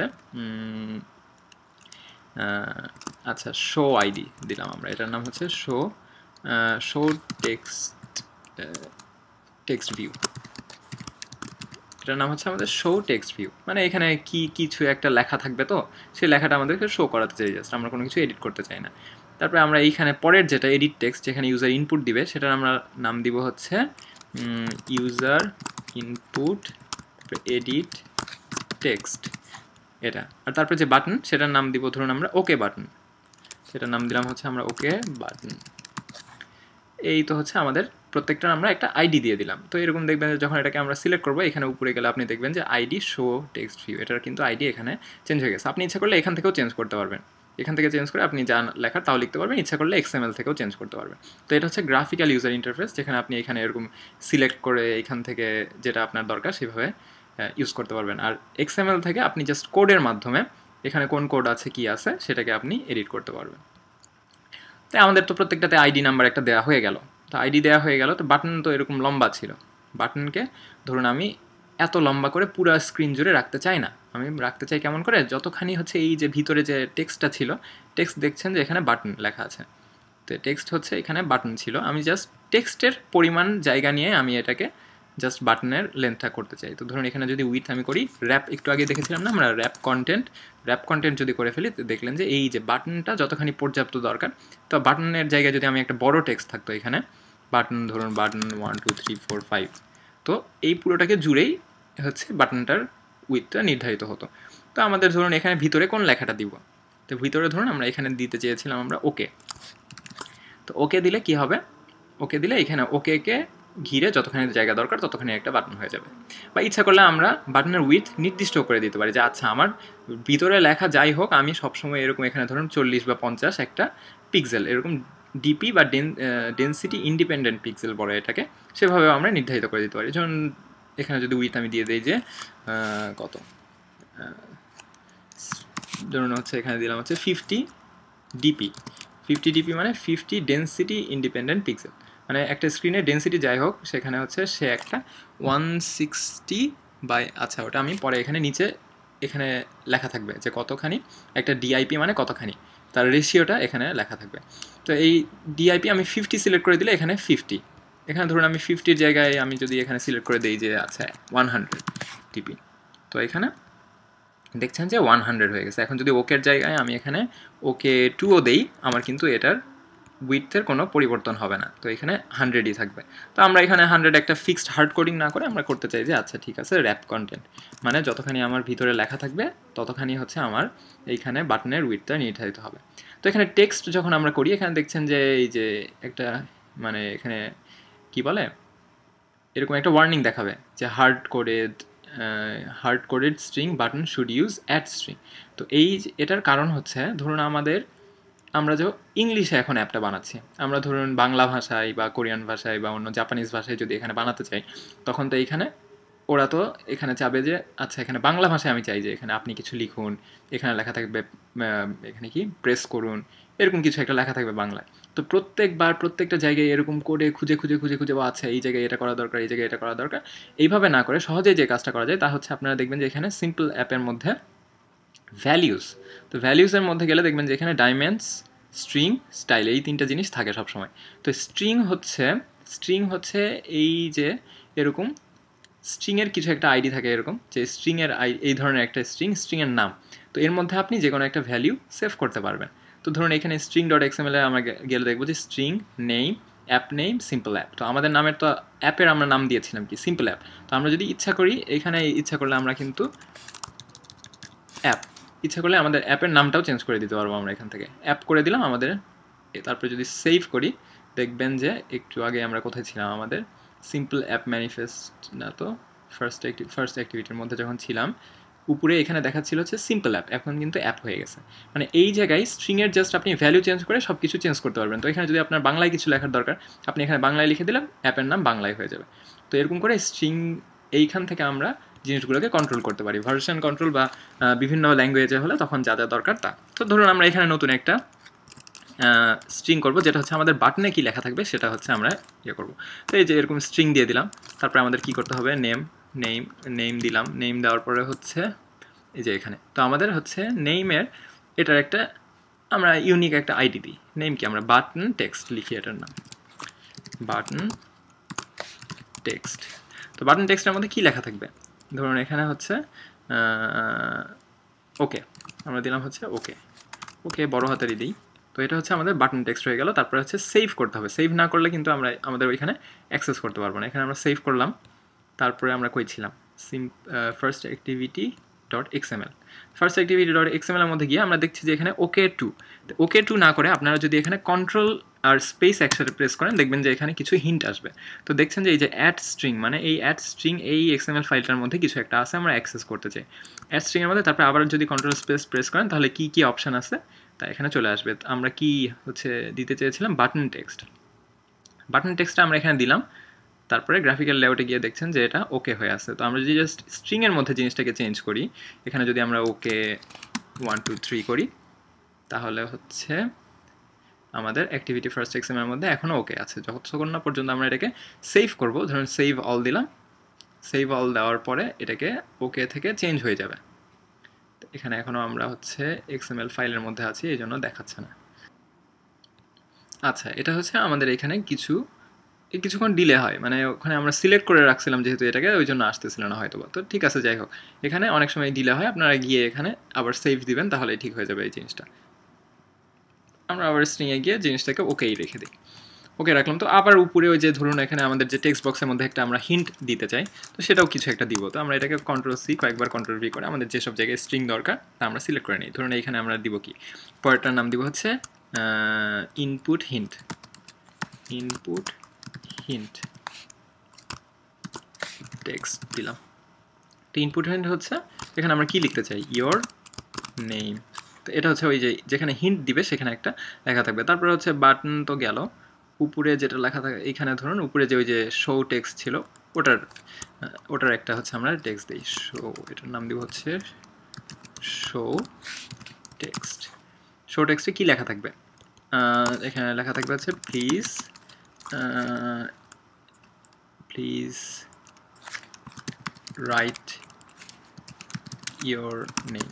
[SPEAKER 1] আচ্ছা শো আইডি দিলাম আমরা, এটার নাম হচ্ছে show show text text view, এটার নাম হচ্ছে আমাদের শো টেক্সট ভিউ। মানে এখানে কি কিছু একটা লেখা থাকবে, তো সেই লেখাটা আমাদেরকে শো করাতে চাই, জাস্ট আমরা কোনো কিছু এডিট করতে চাই না। তারপরে আমরা এইখানে পরের যেটা এডিট টেক্সট, যেখানে ইউজার ইনপুট দিবে, সেটার আমরা নাম দিব হচ্ছে ইউজার ইনপুট এডিট টেক্সট, এটা। আর তারপরে যে বাটন, সেটার নাম দিব ধরুন আমরা ওকে বাটন, সেটার নাম দিলাম হচ্ছে আমরা ওকে বাটন। এই তো হচ্ছে আমাদের প্রত্যেকটার আমরা একটা আইডি দিয়ে দিলাম। তো এরকম দেখবেন যখন এটাকে আমরা সিলেক্ট করবো, এখানে উপরে গেলে আপনি দেখবেন যে আইডি শো টেক্সট ভিউ, এটার কিন্তু আইডি এখানে চেঞ্জ হয়ে গেছে। আপনি ইচ্ছা করলে এখান থেকেও চেঞ্জ করতে পারবেন, এখান থেকে চেঞ্জ করে আপনি যা লেখার তাও লিখতে পারবেন, ইচ্ছা করলে এক্সএমএল থেকেও চেঞ্জ করতে পারবেন। তো এটা হচ্ছে গ্রাফিক্যাল ইউজার ইন্টারফেস, যেখানে আপনি এখানে এরকম সিলেক্ট করে এখান থেকে যেটা আপনার দরকার সেভাবে ইউজ করতে পারবেন। আর এক্সএমএল থেকে আপনি জাস্ট কোডের মাধ্যমে এখানে কোন কোড আছে কি আছে সেটাকে আপনি এডিট করতে পারবেন। তাই আমাদের তো প্রত্যেকটাতে আইডি নাম্বার একটা দেওয়া হয়ে গেল। তো আইডি দেওয়া হয়ে গেল। তো বাটন তো এরকম লম্বা ছিল, বাটনকে ধরুন আমি এত লম্বা করে পুরো স্ক্রিন জুড়ে রাখতে চাই না, আমি রাখতে চাই কেমন করে, যতখানি হচ্ছে এই যে ভিতরে যে টেক্সটটা ছিল, টেক্সট দেখছেন যে এখানে বাটন লেখা আছে, তো টেক্সট হচ্ছে এখানে বাটন ছিল, আমি জাস্ট টেক্সটের পরিমাণ জায়গা নিয়ে আমি এটাকে জাস্ট বাটনের লেন্থটা করতে চাই। তো ধরুন এখানে যদি উইথ আমি করি, র্যাপ একটু আগে দেখেছিলাম না আমরা র্যাপ কন্টেন্ট, র্যাপ কন্টেন্ট যদি করে ফেলি, তো দেখলেন যে এই যে বাটনটা যতখানি পর্যাপ্ত দরকার, তো বাটনের জায়গায় যদি আমি একটা বড় টেক্সট থাকতো এখানে, বাটন ধরুন button one two three four five, তো এই পুরোটাকে জুড়েই হচ্ছে বাটনটার উইথটা নির্ধারিত হতো। তো আমাদের ধরুন এখানে ভিতরে কোন লেখাটা দিব, তো ভিতরে ধরুন আমরা এখানে দিতে চেয়েছিলাম আমরা ওকে। তো ওকে দিলে কি হবে, ওকে দিলে এখানে ওকে কে ঘিরে যতখানি জায়গা দরকার ততখানি একটা বাটন হয়ে যাবে। বা ইচ্ছা করলে আমরা বাটনের উইথ নির্দিষ্ট করে দিতে পারি যে আচ্ছা আমার ভিতরে লেখা যাই হোক আমি সবসময় এরকম এখানে ধরুন চল্লিশ বা পঞ্চাশ একটা পিক্সেল এরকম ডিপি বা ডেন্সিটি ইন্ডিপেন্ডেন্ট পিক্সেল বলে এটাকে, সেভাবে আমরা নির্ধারিত করে দিতে পারি। যেমন এখানে যদি উইথ আমি দিয়ে দিই যে কত, ধরুন হচ্ছে এখানে দিলাম হচ্ছে ফিফটি ডিপি। ফিফটি ডিপি মানে ফিফটি ডেন্সিটি ইন্ডিপেন্ডেন্ট পিক্সেল, মানে একটা স্ক্রিনের ডেন্সিটি যাই হোক সেখানে হচ্ছে সে একটা ওয়ান সিক্সটি বাই, আচ্ছা ওটা আমি পরে এখানে নিচে এখানে লেখা থাকবে যে কতখানি একটা ডিআইপি মানে কতখানি, তার রেশিওটা এখানে লেখা থাকবে। তো এই ডিআইপি আমি ফিফটি সিলেক্ট করে দিলে এখানে ফিফটি, এখানে ধরুন আমি ফিফটির জায়গায় আমি যদি এখানে সিলেক্ট করে দিই যে আচ্ছা ওয়ান হান্ড্রেড ডিপি, তো এখানে দেখছেন যে ওয়ান হান্ড্রেড হয়ে গেছে। এখন যদি ওকের জায়গায় আমি এখানে ওকে টুও দেই আমার কিন্তু এটার উইথের কোনো পরিবর্তন হবে না, তো এখানে হান্ড্রেডই থাকবে। তো আমরা এখানে হান্ড্রেড একটা ফিক্সড হার্ড কোডিং না করে আমরা করতে চাই যে আচ্ছা ঠিক আছে র্যাপ কন্টেন্ট, মানে যতখানি আমার ভিতরে লেখা থাকবে ততখানি হচ্ছে আমার এইখানে বাটনের উইথটা নির্ধারিত হবে। তো এখানে টেক্সট যখন আমরা করি এখানে দেখছেন যে এই যে একটা মানে এখানে কি বলে এরকম একটা ওয়ার্নিং দেখাবে যে hard coded hard coded string button should use at string. তো এই এটার কারণ হচ্ছে ধরুন আমাদের আমরা যে ইংলিশে এখন অ্যাপটা বানাচ্ছি, আমরা ধরুন বাংলা ভাষায় বা কোরিয়ান ভাষায় বা অন্য জাপানিজ ভাষায় যদি এখানে বানাতে চাই তখন তো এইখানে ওরা তো এখানে চাবে যে আচ্ছা এখানে বাংলা ভাষায় আমি চাই যে এখানে আপনি কিছু লিখুন, এখানে লেখা থাকবে এখানে কি প্রেস করুন, এরকম কিছু একটা লেখা থাকবে বাংলায়। তো প্রত্যেকবার প্রত্যেকটা জায়গায় এরকম করে খুঁজে খুঁজে খুঁজে খুঁজে আচ্ছা এই জায়গায় এটা করা দরকার, এই জায়গায় এটা করা দরকার, এইভাবে না করে সহজেই যে কাজটা করা যায় তা হচ্ছে আপনারা দেখবেন যে এখানে সিম্পল অ্যাপের মধ্যে ভ্যালিউস, তো ভ্যালিউসের মধ্যে গেলে দেখবেন যে এখানে ডাইমেন্স, স্ট্রিং, স্টাইল এই তিনটা জিনিস থাকে সবসময়। তো স্ট্রিং হচ্ছে স্ট্রিং হচ্ছে এই যে এরকম স্ট্রিংয়ের কিছু একটা আইডি থাকে এরকম যে স্ট্রিংয়ের আই এই ধরনের একটা স্ট্রিং স্ট্রিংয়ের নাম, তো এর মধ্যে আপনি যে কোনো একটা ভ্যালিউ সেভ করতে পারবেন। তো ধরুন এখানে স্ট্রিং ডট এক্সএমএল এ আমরা গেলে দেখবো যে string name app name simple app, তো আমাদের নামের তো অ্যাপের আমরা নাম দিয়েছিলাম কি সিম্পল অ্যাপ। তো আমরা যদি ইচ্ছা করি এখানে ইচ্ছা করলে আমরা কিন্তু অ্যাপ ইচ্ছা করলে আমাদের অ্যাপের নামটাও চেঞ্জ করে দিতে পারবো আমরা এখান থেকে অ্যাপ করে দিলাম আমাদের। তারপরে যদি সেভ করি দেখবেন যে একটু আগে আমরা কোথায় ছিলাম, আমাদের সিম্পল অ্যাপ ম্যানিফেস্ট না তো ফার্স্ট ফার্স্ট অ্যাক্টিভিটির মধ্যে যখন ছিলাম উপরে এখানে দেখাচ্ছিল হচ্ছে সিম্পল অ্যাপ, এখন কিন্তু অ্যাপ হয়ে গেছে। মানে এই জায়গায় স্ট্রিংয়ের জাস্ট আপনি ভ্যালু চেঞ্জ করে সব কিছু চেঞ্জ করতে পারবেন। তো এখানে যদি আপনার বাংলায় কিছু লেখার দরকার আপনি এখানে বাংলায় লিখে দিলাম, অ্যাপের নাম বাংলায় হয়ে যাবে। তো এরকম করে স্ট্রিং এইখান থেকে আমরা জিনিসগুলোকে কন্ট্রোল করতে পারি, ভার্সন কন্ট্রোল বা বিভিন্ন ল্যাঙ্গুয়েজে হলে তখন যা যা দরকার তা। তো ধরুন আমরা এখানে নতুন একটা স্ট্রিং করবো যেটা হচ্ছে আমাদের বাটনে কি লেখা থাকবে সেটা হচ্ছে আমরা ইয়ে করবো। তো এই যে এরকম স্ট্রিং দিয়ে দিলাম, তারপরে আমাদের কি করতে হবে নেম নেম নেম দিলাম, নেম দেওয়ার পরে হচ্ছে এই যে এখানে তো আমাদের হচ্ছে নেইমের এটার একটা আমরা ইউনিক একটা আইডি দিই, নেম কি আমরা বাটন টেক্সট লিখি এটার নাম বাটন টেক্সট। তো বাটন টেক্সটের মধ্যে কি লেখা থাকবে ধরুন এখানে হচ্ছে ওকে আমরা দিলাম হচ্ছে ওকে ওকে বড় হাতেরই দিই। তো এটা হচ্ছে আমাদের বাটন টেক্সট হয়ে গেল। তারপরে হচ্ছে সেভ করতে হবে, সেভ না করলে কিন্তু আমরা আমাদের ওইখানে অ্যাক্সেস করতে পারবো না। এখানে আমরা সেভ করলাম, তারপরে আমরা কই ছিলাম সিম first activity dot XML first activity dot XML এর মধ্যে গিয়ে আমরা দেখছি যে এখানে ওকে টু ওকে টু না করে আপনারা যদি এখানে কন্ট্রোল আর স্পেস একসাথে প্রেস করেন দেখবেন যে এখানে কিছু হিন্ট আসবে। তো দেখছেন যে এই যে অ্যাড স্ট্রিং মানে এই অ্যাড স্ট্রিং এই এক্সএমএল ফাইলটার মধ্যে কিছু একটা আছে আমরা অ্যাক্সেস করতে চাই অ্যাড স্ট্রিংয়ের মধ্যে। তারপরে আবার যদি কন্ট্রোল স্পেস প্রেস করেন তাহলে কী কী অপশান আছে তা এখানে চলে আসবে। আমরা কি হচ্ছে দিতে চেয়েছিলাম বাটন টেক্সট, বাটন টেক্সটটা আমরা এখানে দিলাম। তারপরে গ্রাফিক্যাল লেআউটে গিয়ে দেখছেন যে এটা ওকে হয়ে আছে। তো আমরা যদি জাস্ট স্ট্রিংয়ের মধ্যে জিনিসটাকে চেঞ্জ করি এখানে যদি আমরা ওকে ওয়ান টু থ্রি করি তাহলে হচ্ছে আমাদের অ্যাক্টিভিটি ফার্স্ট এক্সএমএল মধ্যে এখনও ওকে আছে। যতক্ষণ না পর্যন্ত আমরা এটাকে সেভ করব, ধরুন সেভ অল দিলাম, সেভ অল দেওয়ার পরে এটাকে ওকে থেকে চেঞ্জ হয়ে যাবে। এখানে এখনও আমরা হচ্ছে এক্সএমএল ফাইলের মধ্যে আছি এই জন্য দেখাচ্ছে না। আচ্ছা এটা হচ্ছে আমাদের এখানে কিছু কিছুক্ষণ ডিলে হয়, মানে ওখানে আমরা সিলেক্ট করে রাখছিলাম যেহেতু এটাকে ওই জন্য আসতেছিল না হয়তো বা। তো ঠিক আছে যাই হোক এখানে অনেক সময় ডিলে হয়, আপনারা গিয়ে এখানে আবার সেভ দিবেন তাহলে ঠিক হয়ে যাবে এই জিনিসটা। আমরা আবার স্ট্রিংয়ে গিয়ে জিনিসটাকে ওকেই রেখে দিই। ওকে রাখলাম। তো আবার উপরে ওই যে ধরুন এখানে আমাদের যে টেক্সট বক্সের মধ্যে একটা আমরা হিন্ট দিতে চাই, তো সেটাও কিছু একটা দিব। তো আমরা এটাকে কন্ট্রোল সি কয়েকবার কন্ট্রোল ভি করে আমাদের যেসব জায়গায় স্ট্রিং দরকার তা আমরা সিলেক্ট করে নিই। ধরুন এইখানে আমরা দিব কি, পরেরটার নাম দিব হচ্ছে input hint, input hint text দিলাম। তো ইনপুট হিন্ট হচ্ছে এখানে আমরা কি লিখতে চাই, ইয়োর নেম। তো এটা হচ্ছে ওই যে যেখানে হিন্ট দিবে সেখানে একটা লেখা থাকবে। তারপরে হচ্ছে বাটন তো গেল, উপরে যেটা লেখা থাকে এখানে ধরুন উপরে যে ওই যে শো টেক্সট ছিল ওটার ওটার একটা হচ্ছে আমরা টেক্সট দিই, শো, এটার নাম দিব হচ্ছে শো টেক্সট। শো টেক্সটে কি লেখা থাকবে, এখানে লেখা থাকবে হচ্ছে please please write your name.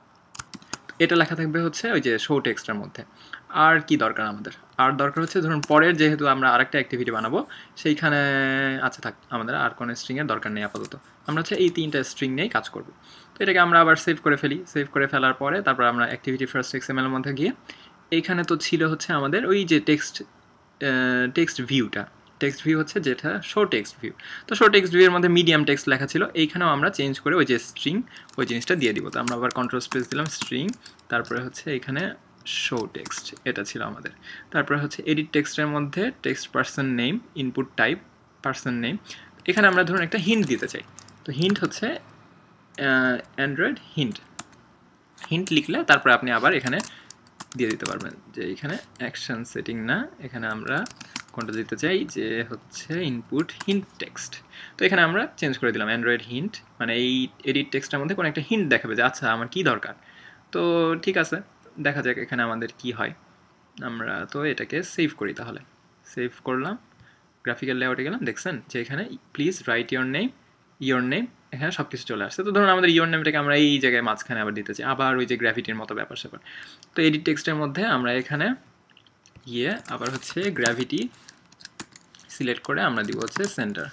[SPEAKER 1] এটা লেখা থাকবে হচ্ছে ওই যে শো টেক্সটের মধ্যে। আর কি দরকার আমাদের, আর দরকার হচ্ছে ধরুন পরের যেহেতু আমরা আরেকটা অ্যাক্টিভিটি বানাবো সেইখানে আচ্ছা থাক, আমাদের আর কোনো স্ট্রিংয়ের দরকার নেই আপাতত, আমরা হচ্ছে এই তিনটা স্ট্রিং নিয়েই কাজ করব। তো এটাকে আমরা আবার সেভ করে ফেলি। সেভ করে ফেলার পরে তারপর আমরা অ্যাক্টিভিটি ফার্স্ট এক্সএমএল এর মধ্যে গিয়ে এইখানে তো ছিল হচ্ছে আমাদের ওই যে টেক্সট টেক্সট ভিউটা, টেক্সট ভিউ হচ্ছে যেটা শো টেক্সট ভিউ। তো শো টেক্সট ভিউ এর মধ্যে মিডিয়াম টেক্সট লেখা ছিল, এইখানেও আমরা চেঞ্জ করে ওই যে স্ট্রিং ওই জিনিসটা দিয়ে দিব। তো আমরা আবার কন্ট্রোল স্পেস দিলাম, স্ট্রিং, তারপরে হচ্ছে এখানে শো টেক্সট, এটা ছিল আমাদের। তারপরে হচ্ছে এডিট টেক্সটের মধ্যে text person name, input type person name. এখানে আমরা ধরুন একটা হিন্ট দিতে চাই, তো হিন্ট হচ্ছে অ্যান্ড্রয়েড হিন্ট, হিন্ট লিখলে তারপরে আপনি আবার এখানে দিয়ে দিতে পারবেন যে এখানে অ্যাকশন সেটিং না, এখানে আমরা কোনটা দিতে চাই যে হচ্ছে ইনপুট হিন্ট টেক্সট। তো এখানে আমরা চেঞ্জ করে দিলাম অ্যান্ড্রয়েড হিন্ট, মানে এই এডিট টেক্সটের মধ্যে কোনো একটা হিন্ট দেখাবে যে আচ্ছা আমার কি দরকার। তো ঠিক আছে, দেখা যাক এখানে আমাদের কি হয়। আমরা তো এটাকে সেভ করি, তাহলে সেভ করলাম, গ্রাফিক্যাল লেআউটে গেলাম, দেখছেন যে এখানে please write your name, your name, এখানে সব কিছু চলে আসছে। তো ধরুন আমাদের ইয়োর নেমটাকে আমরা এই জায়গায় মাঝখানে আবার দিতে চাই, আবার ওই যে গ্র্যাভিটির মতো ব্যাপার স্যাপার। তো এডিট টেক্সটের মধ্যে আমরা এখানে গিয়ে আবার হচ্ছে গ্র্যাভিটি সিলেক্ট করে আমরা দিব হচ্ছে সেন্টার,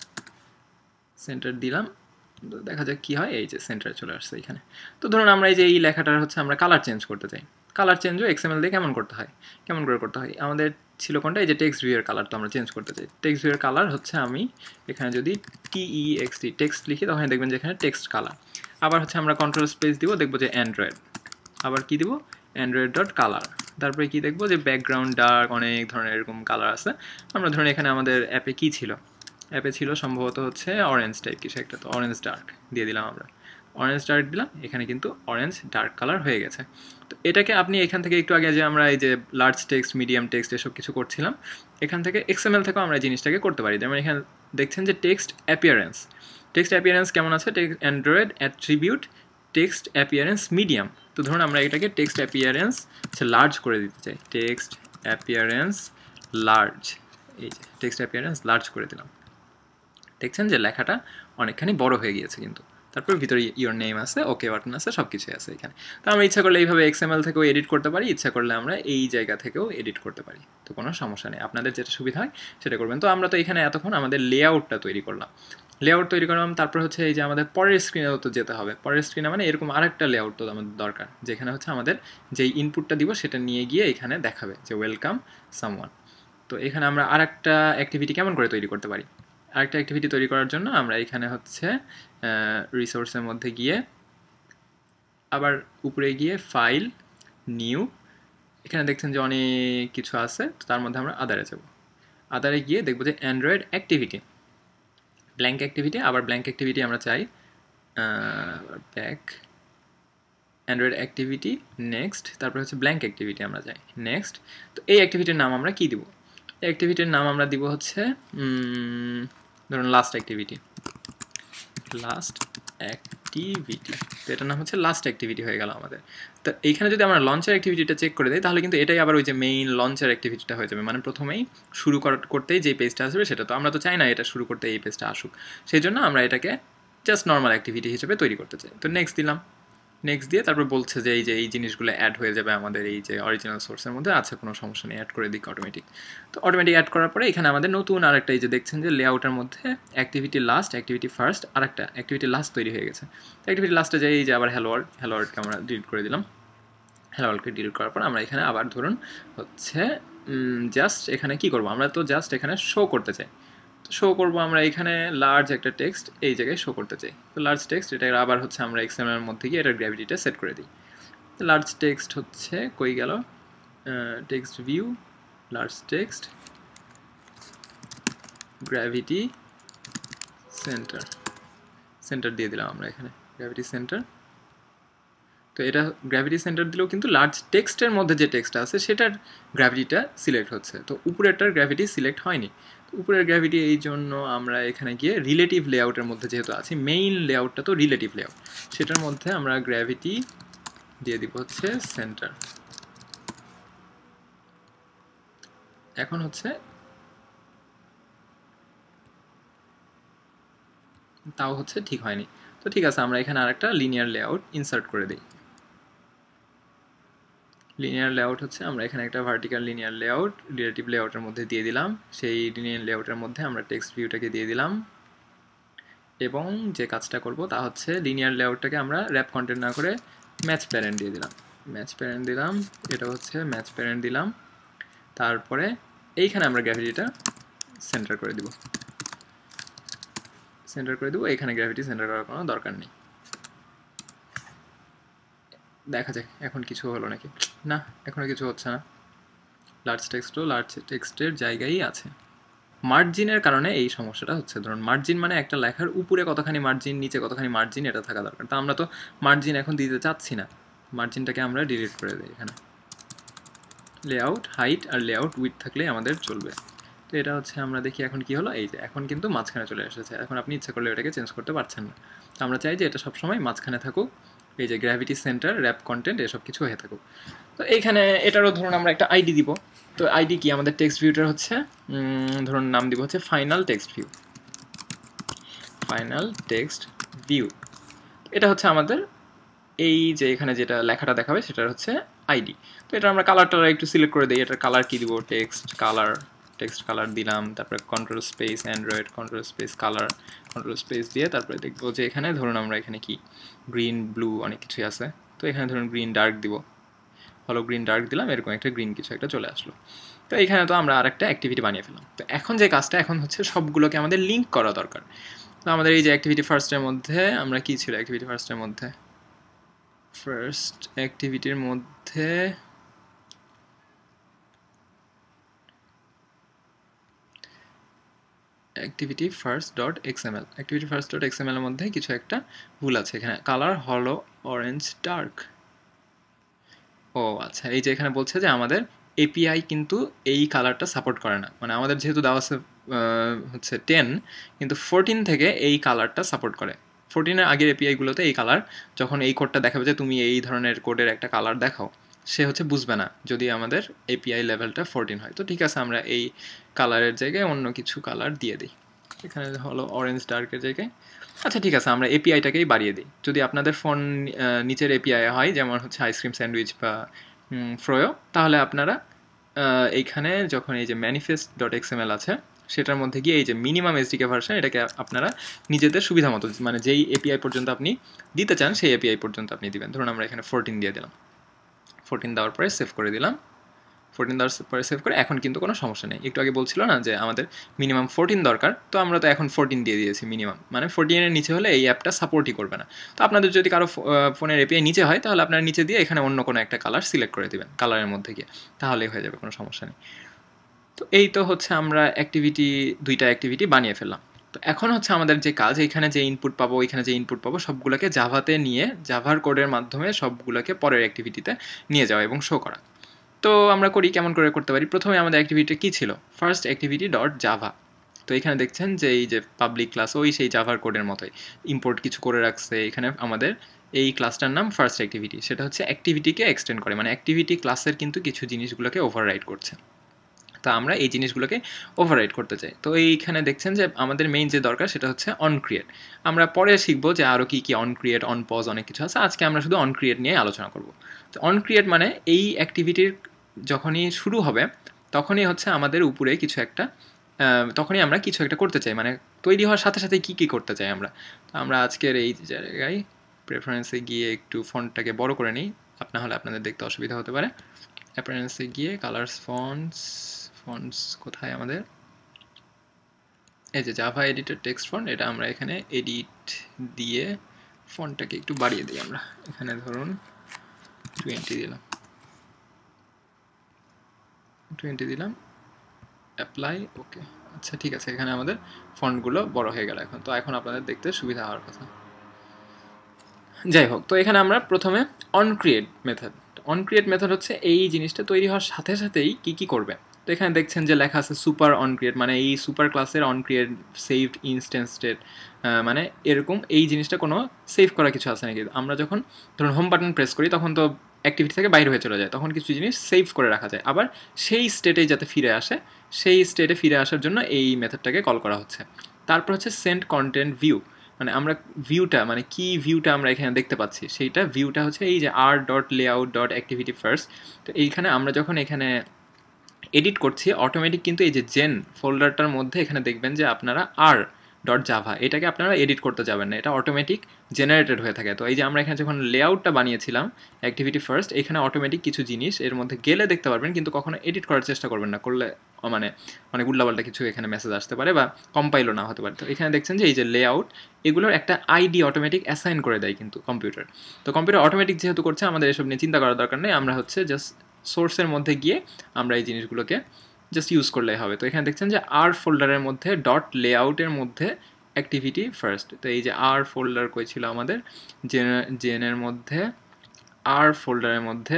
[SPEAKER 1] সেন্টার দিলাম, দেখা যাক কি হয়। এই যে সেন্টারে চলে আসছে এখানে। তো ধরুন আমরা এই যে এই লেখাটার হচ্ছে আমরা কালার চেঞ্জ করতে চাই, কালার চেঞ্জও এক্সএমএল দিয়ে কেমন করতে হয়, কেমন করে করতে হয়, আমাদের ছিল কোনটা, এই যে টেক্সট ভিউয়ের কালার, তো আমরা চেঞ্জ করতে চাই। টেক্সট ভিউয়ের কালার হচ্ছে আমি এখানে যদি টিই এক্সটি টেক্সট লিখি তখন দেখবেন যে এখানে টেক্সট কালার। আবার হচ্ছে আমরা কন্ট্রোল স্পেস দিব, দেখবো যে অ্যান্ড্রয়েড, আবার কি দিব অ্যান্ড্রয়েড ডট কালার, তারপরে কি দেখবো যে ব্যাকগ্রাউন্ড ডার্ক, অনেক ধরনের এরকম কালার আছে। আমরা ধরুন এখানে আমাদের অ্যাপে কি ছিল, অ্যাপে ছিল সম্ভবত হচ্ছে অরেঞ্জ টাইপ কিছু একটা, তো অরেঞ্জ ডার্ক দিয়ে দিলাম আমরা, অরেঞ্জ ডার্ক দিলাম, এখানে কিন্তু অরেঞ্জ ডার্ক কালার হয়ে গেছে। তো এটাকে আপনি এখান থেকে একটু আগে যে আমরা এই যে লার্জ টেক্সট, মিডিয়াম টেক্সট এসব কিছু করছিলাম, এখান থেকে এক্সএমএল থেকেও আমরা এই জিনিসটাকে করতে পারি। যেমন এখানে দেখছেন যে টেক্সট অ্যাপিয়ারেন্স, টেক্সট অ্যাপিয়ারেন্স কেমন আছে, text Android attribute text appearance medium. তো ধরুন আমরা এটাকে টেক্সট অ্যাপিয়ারেন্স লার্জ করে দিতে চাই, টেক্সট অ্যাপিয়ারেন্স লার্জ, এই যে টেক্সট অ্যাপিয়ারেন্স লার্জ করে দিলাম, দেখছেন যে লেখাটা অনেকখানি বড় হয়ে গিয়েছে কিন্তু। তারপর ভিতরে ইয়োর নেম আছে, ওকে বাটন আছে, সব কিছুই আছে এখানে। তো আমরা ইচ্ছা করলে এইভাবে এক্সএমএল থেকেও এডিট করতে পারি, ইচ্ছা করলে আমরা এই জায়গা থেকেও এডিট করতে পারি, তো কোনো সমস্যা নেই, আপনাদের যেটা সুবিধা হয় সেটা করবেন। তো আমরা তো এখানে এতক্ষণ আমাদের লেআউটটা তৈরি করলাম, লেআউট তৈরি করলাম, তারপর হচ্ছে এই যে আমাদের পরের স্ক্রিনেও তো যেতে হবে, পরের স্ক্রিনে মানে এরকম আরেকটা লেআউট তো আমাদের দরকার, যেখানে হচ্ছে আমাদের যেই ইনপুটটা দিব সেটা নিয়ে গিয়ে এখানে দেখাবে যে ওয়েলকাম সামওয়ান। তো এখানে আমরা আরেকটা অ্যাক্টিভিটি কেমন করে তৈরি করতে পারি, আরেকটা অ্যাক্টিভিটি তৈরি করার জন্য আমরা এখানে হচ্ছে রিসোর্সের মধ্যে গিয়ে আবার উপরে গিয়ে ফাইল, নিউ, এখানে দেখছেন যে অনেক কিছু আছে, তো তার মধ্যে আমরা আদারে যাব, আদারে গিয়ে দেখবো যে অ্যান্ড্রয়েড অ্যাক্টিভিটি, ব্ল্যাঙ্ক অ্যাক্টিভিটি, আবার ব্ল্যাঙ্ক অ্যাক্টিভিটি আমরা চাই, ব্যাক অ্যান্ড্রয়েড অ্যাক্টিভিটি, নেক্সট, তারপর হচ্ছে ব্ল্যাঙ্ক অ্যাক্টিভিটি আমরা চাই, নেক্সট। তো এই অ্যাক্টিভিটির নাম আমরা কি দিব, এই অ্যাক্টিভিটির নাম আমরা দিব হচ্ছে ধরুন লাস্ট অ্যাক্টিভিটি, লাস্ট অ্যাক্টিভিটি, তো এটার নাম হচ্ছে লাস্ট অ্যাক্টিভিটি হয়ে গেল আমাদের। তো এইখানে যদি আমরা লঞ্চার অ্যাক্টিভিটিটা চেক করে দিই তাহলে কিন্তু এটাই আবার ওই যে মেইন লঞ্চার অ্যাক্টিভিটিটা হয়ে যাবে, মানে প্রথমেই শুরু করতেই যে পেজটা আসবে সেটা, তো আমরা তো চাই না এটা শুরু করতে এই পেজটা আসুক, সেই জন্য আমরা এটাকে জাস্ট নর্মাল অ্যাক্টিভিটি হিসেবে তৈরি করতে চাই। তো নেক্সট দিলাম, নেক্সট দিয়ে তারপর বলছে যে এই যে এই জিনিসগুলো অ্যাড হয়ে যাবে আমাদের এই যে অরিজিনাল সোর্সের মধ্যে, আচ্ছা কোনো সমস্যা নেই, অ্যাড করে দিক অটোমেটিক। তো অটোমেটিক অ্যাড করার পরে এখানে আমাদের নতুন আরেকটা এই যে দেখছেন যে লেআউটের মধ্যে অ্যাক্টিভিটি লাস্ট, অ্যাক্টিভিটি ফার্স্ট, আরেকটা অ্যাক্টিভিটি লাস্ট তৈরি হয়ে গেছে। অ্যাক্টিভিটি লাস্টে যাই এই যে আবার হ্যালো ওয়ার্ল্ড, হ্যালো ওয়ার্ল্ডকে আমরা ডিলিট করে দিলাম, হ্যালো ওয়ার্ল্ডকে ডিলিট করার পর আমরা এখানে আবার ধরুন হচ্ছে জাস্ট এখানে কি করব, আমরা তো জাস্ট এখানে শো করতে চাই। তো শো করব আমরা এখানে লার্জ একটা টেক্সট এই জায়গায় শো করতে চাই। তো লার্জ টেক্সট এটা আবার হচ্ছে আমরা এক্সএমএল এর মধ্যে গিয়ে এটার গ্র্যাভিটিটা সেট করে দিই। তো লার্জ টেক্সট হচ্ছে কই গেল, text view, large text, gravity center, center দিয়ে দিলাম আমরা এখানে গ্র্যাভিটি সেন্টার। তো এটা গ্র্যাভিটি সেন্টার দিলেও কিন্তু লার্জ টেক্সটের মধ্যে যে টেক্সট আছে সেটার গ্র্যাভিটিটা সিলেক্ট হচ্ছে, তো উপরেরটার গ্র্যাভিটি সিলেক্ট হয়নি। তো উপরের গ্র্যাভিটি এই জন্য আমরা এখানে গিয়ে রিলেটিভ লেআউটের মধ্যে যেহেতু আছি, মেইন লেআউটটা তো রিলেটিভ লেআউট, সেটার মধ্যে আমরা গ্র্যাভিটি দিয়ে দিব হচ্ছে সেন্টার। এখন হচ্ছে তাও হচ্ছে ঠিক হয়নি। তো ঠিক আছে, আমরা এখানে আরেকটা লিনিয়ার লেআউট ইনসার্ট করে দিই। লিনিয়ার লেআউট হচ্ছে আমরা এখানে একটা ভার্টিক্যাল লিনিয়ার লেআউট রিলেটিভ লেআউটের মধ্যে দিয়ে দিলাম। সেই লিনিয়ার লেআউটের মধ্যে আমরা টেক্সট ভিউটাকে দিয়ে দিলাম, এবং যে কাজটা করব তা হচ্ছে লিনিয়ার লেআউটটাকে আমরা র্যাপ কন্টেন্ট না করে ম্যাচ প্যারেন্ট দিয়ে দিলাম। ম্যাচ প্যারেন্ট দিলাম, এটা হচ্ছে ম্যাচ প্যারেন্ট দিলাম। তারপরে এইখানে আমরা গ্র্যাভিটিটা সেন্টার করে দিব, সেন্টার করে দেবো। এখানে গ্র্যাভিটি সেন্টার করার কোনো দরকার নেই। দেখা যাক এখন কিছু হলো নাকি না, এখনো কিছু হচ্ছে না। লার্জ টেক্সটও লার্জ টেক্সটের জায়গায় আছে। মার্জিনের কারণে এই সমস্যাটা হচ্ছে। ধরুন মার্জিন মানে একটা লেখার উপরে কতখানি মার্জিন, নিচে কতখানি মার্জিন, এটা থাকা দরকার। তা আমরা তো মার্জিন এখন দিতে চাচ্ছি না, মার্জিনটাকে আমরা ডিলিট করে দিই। এখানে লেআউট হাইট আর লেআউট উইথ থাকলে আমাদের চলবে। তো এটা হচ্ছে আমরা দেখি এখন কি হলো, এই যে এখন কিন্তু মাঝখানে চলে এসেছে। এখন আপনি ইচ্ছা করলে এটাকে চেঞ্জ করতে পারছেন না। তো আমরা চাই যে এটা সবসময় মাঝখানে থাকুক, এই যে গ্র্যাভিটি সেন্টার, র্যাপ কন্টেন্ট, এসব কিছু হয়ে থাকুক। তো এইখানে এটারও ধরুন আমরা একটা আইডি দিব। তো আইডি কি, আমাদের টেক্সট ভিউটার হচ্ছে ধরুন নাম দিব হচ্ছে final text view, final text view. এটা হচ্ছে আমাদের এই যে এখানে যেটা লেখাটা দেখাবে সেটার হচ্ছে আইডি। তো এটা আমরা কালারটা একটু সিলেক্ট করে দিই। এটার কালার কি দিব, টেক্সট কালার, টেক্সট কালার দিলাম। তারপরে control space Android, control space color, control space দিয়ে তারপরে দেখবো যে এখানে ধরুন আমরা এখানে কি গ্রিন ব্লু অনেক কিছুই আছে। তো এখানে ধরুন গ্রিন ডার্ক দিব, হলো গ্রিন ডার্ক দিলাম, এরকম একটা গ্রিন কিছু একটা চলে আসলো। তো এখানে তো আমরা আরেকটা অ্যাক্টিভিটি বানিয়ে ফেলাম। তো এখন যে কাজটা এখন হচ্ছে সবগুলোকে আমাদের লিঙ্ক করা দরকার। তো আমাদের এই যে অ্যাক্টিভিটি ফার্স্টের মধ্যে আমরা কি ছিল, অ্যাক্টিভিটি ফার্স্টের মধ্যে ফার্স্ট অ্যাক্টিভিটির মধ্যে activity first dot XML, activity first dot XML এর মধ্যে কিছু একটা ভুল আছে। এখানে কালার হলো অরেঞ্জ ডার্ক। ও আচ্ছা, এই যে এখানে বলছে যে আমাদের এপিআই কিন্তু এই কালারটা সাপোর্ট করে না। মানে আমাদের যেহেতু দেওয়া আছে হচ্ছে টেন, কিন্তু ফোরটিন থেকে এই কালারটা সাপোর্ট করে। ফোরটিনের আগের এপিআইগুলোতে এই কালার, যখন এই কোডটা দেখাবে যে তুমি এই ধরনের কোডের একটা কালার দেখাও, সে হচ্ছে বুঝবে না যদি আমাদের এপিআই লেভেলটা ফোরটিন হয়। তো ঠিক আছে, আমরা এই কালারের জায়গায় অন্য কিছু কালার দিয়ে দিই। এখানে হলো অরেঞ্জ ডার্কের জায়গায়। আচ্ছা ঠিক আছে, আমরা এপিআইটাকেই বাড়িয়ে দিই। যদি আপনাদের ফোন নিচের এপিআই হয়, যেমন হচ্ছে আইসক্রিম স্যান্ডউইচ বা ফ্রোয়ো, তাহলে আপনারা এইখানে যখন এই যে ম্যানিফেস্ট ডট এক্সএমএল আছে সেটার মধ্যে গিয়ে এই যে মিনিমাম এসডিকে ভার্সন, এটাকে আপনারা নিজেদের সুবিধা মতো, মানে যেই এপিআই পর্যন্ত আপনি দিতে চান সেই এপিআই পর্যন্ত আপনি দিবেন। ধরুন আমরা এখানে ফোরটিন দিয়ে দিলাম, ফোরটিন দেওয়ার পরে সেভ করে দিলাম। ফোরটিন দেওয়ার পরে সেভ করে এখন কিন্তু কোনো সমস্যা নেই। একটু আগে বলছিল না যে আমাদের মিনিমাম ফোরটিন দরকার, তো আমরা তো এখন ফোরটিন দিয়ে দিয়েছি মিনিমাম, মানে ফোরটিনের নিচে হলে এই অ্যাপটা সাপোর্টই করবে না। তো আপনাদের যদি কারো ফোনের এপিআই নিচে হয়, তাহলে আপনারা নিচে দিয়ে এখানে অন্য কোনো একটা কালার সিলেক্ট করে দেবেন কালারের মধ্যে গিয়ে, তাহলেই হয়ে যাবে, কোনো সমস্যা নেই। তো এই তো হচ্ছে আমরা অ্যাক্টিভিটি, দুইটা অ্যাক্টিভিটি বানিয়ে ফেললাম। তো এখন হচ্ছে আমাদের যে কাজ, এখানে যে ইনপুট পাবো, এখানে যে ইনপুট পাবো, সবগুলোকে জাভাতে নিয়ে জাভার কোডের মাধ্যমে সবগুলোকে পরের অ্যাক্টিভিটিতে নিয়ে যাওয়া এবং শো করা। তো আমরা করি, কেমন করে করতে পারি। প্রথমে আমাদের অ্যাক্টিভিটি কী ছিল, ফার্স্ট অ্যাক্টিভিটি ডট জাভা। তো এখানে দেখছেন যে এই যে পাবলিক ক্লাস, ওই সেই জাভার কোডের মতোই ইম্পোর্ট কিছু করে রাখছে। এখানে আমাদের এই ক্লাসটার নাম ফার্স্ট অ্যাক্টিভিটি, সেটা হচ্ছে অ্যাক্টিভিটিকে এক্সটেন্ড করে, মানে অ্যাক্টিভিটি ক্লাসের কিন্তু কিছু জিনিসগুলোকে ওভাররাইড করছে। তো আমরা এই জিনিসগুলোকে ওভাররাইড করতে চাই। তো এইখানে দেখছেন যে আমাদের মেইন যে দরকার সেটা হচ্ছে অন ক্রিয়েট। আমরা পরে শিখবো যে আরও কী কী অন ক্রিয়েট, অন পজ, অনেক কিছু আছে। আজকে আমরা শুধু অন ক্রিয়েট নিয়ে আলোচনা করব। তো অন ক্রিয়েট মানে এই অ্যাক্টিভিটির যখনই শুরু হবে তখনই হচ্ছে আমাদের উপরে কিছু একটা, তখনই আমরা কিছু একটা করতে চাই, মানে তৈরি হওয়ার সাথে সাথে কী কী করতে চাই আমরা। তো আমরা আজকের এই জায়গায় প্রেফারেন্সে গিয়ে একটু ফন্টটাকে বড় করে নিই, আপনার হলে আপনাদের দেখতে অসুবিধা হতে পারে। অ্যাপিয়ারেন্সে গিয়ে কালার্স ফন্টস ফন্টস কোথায় আমাদের এই যে জাভা এডিটর টেক্সট ফন্ট, এটা আমরা এখানে এডিট দিয়ে ফন্টটাকে একটু বাড়িয়ে দিই। আমরা এখানে ধরুন টোয়েন্টি দিলাম, টোয়েন্টি দিলাম, অ্যাপ্লাই, ওকে। আচ্ছা ঠিক আছে, এখানে আমাদের ফন্টগুলো বড় হয়ে গেল এখন। তো এখন আপনাদের দেখতে সুবিধা হওয়ার কথা। যাই হোক, তো এখানে আমরা প্রথমে on create method, on create method হচ্ছে এই জিনিসটা তৈরি হওয়ার সাথে সাথেই কি কি করবে। তো এখানে দেখছেন যে লেখা আছে সুপার অন ক্রিয়েট, মানে এই সুপার ক্লাসের on create saved instance state, মানে এরকম এই জিনিসটা কোনো সেভ করা কিছু আছে নাকি। আমরা যখন ধরুন হোম বাটন প্রেস করি তখন তো অ্যাক্টিভিটি থেকে বাইরে হয়ে চলে যায়, তখন কিছু জিনিস সেভ করে রাখা যায়, আবার সেই স্টেটেই যাতে ফিরে আসে, সেই স্টেটে ফিরে আসার জন্য এই মেথডটাকে কল করা হচ্ছে। তারপর হচ্ছে সেন্ড কন্টেন্ট ভিউ, মানে আমরা ভিউটা মানে কি ভিউটা আমরা এখানে দেখতে পাচ্ছি সেইটা ভিউটা হচ্ছে এই যে R dot layout dot activity first. তো এইখানে আমরা যখন এখানে এডিট করছি অটোমেটিক কিন্তু এই যে জেন ফোল্ডারটার মধ্যে এখানে দেখবেন যে আপনারা আর ডট জাভা এটাকে আপনারা এডিট করতে যাবেন না, এটা অটোমেটিক জেনারেটেড হয়ে থাকে। তো এই যে আমরা এখানে যখন লেআউটটা বানিয়েছিলাম অ্যাক্টিভিটি ফার্স্ট, এখানে অটোমেটিক কিছু জিনিস এর মধ্যে গেলে দেখতে পারবেন, কিন্তু কখনো এডিট করার চেষ্টা করবেন না, করলে মানে অনেক উল্লাপাল্টা কিছু এখানে মেসেজ আসতে পারে বা কম্পাইলও না হতে পারে। তো এখানে দেখছেন যে এই যে লেআউট এগুলোর একটা আইডি অটোমেটিক অ্যাসাইন করে দেয় কিন্তু কম্পিউটার। তো কম্পিউটার অটোমেটিক যেহেতু করছে আমাদের এসব নিয়ে চিন্তা করার দরকার নেই, আমরা হচ্ছে জাস্ট সোর্সের মধ্যে গিয়ে আমরা এই জিনিসগুলোকে জাস্ট ইউজ করলেই হবে। তো এখানে দেখছেন যে আর ফোল্ডারের মধ্যে ডট লেআউটের মধ্যে অ্যাক্টিভিটি ফার্স্ট, তো এই যে আর ফোল্ডার কই ছিল আমাদের জেন জেনের মধ্যে আর ফোল্ডারের মধ্যে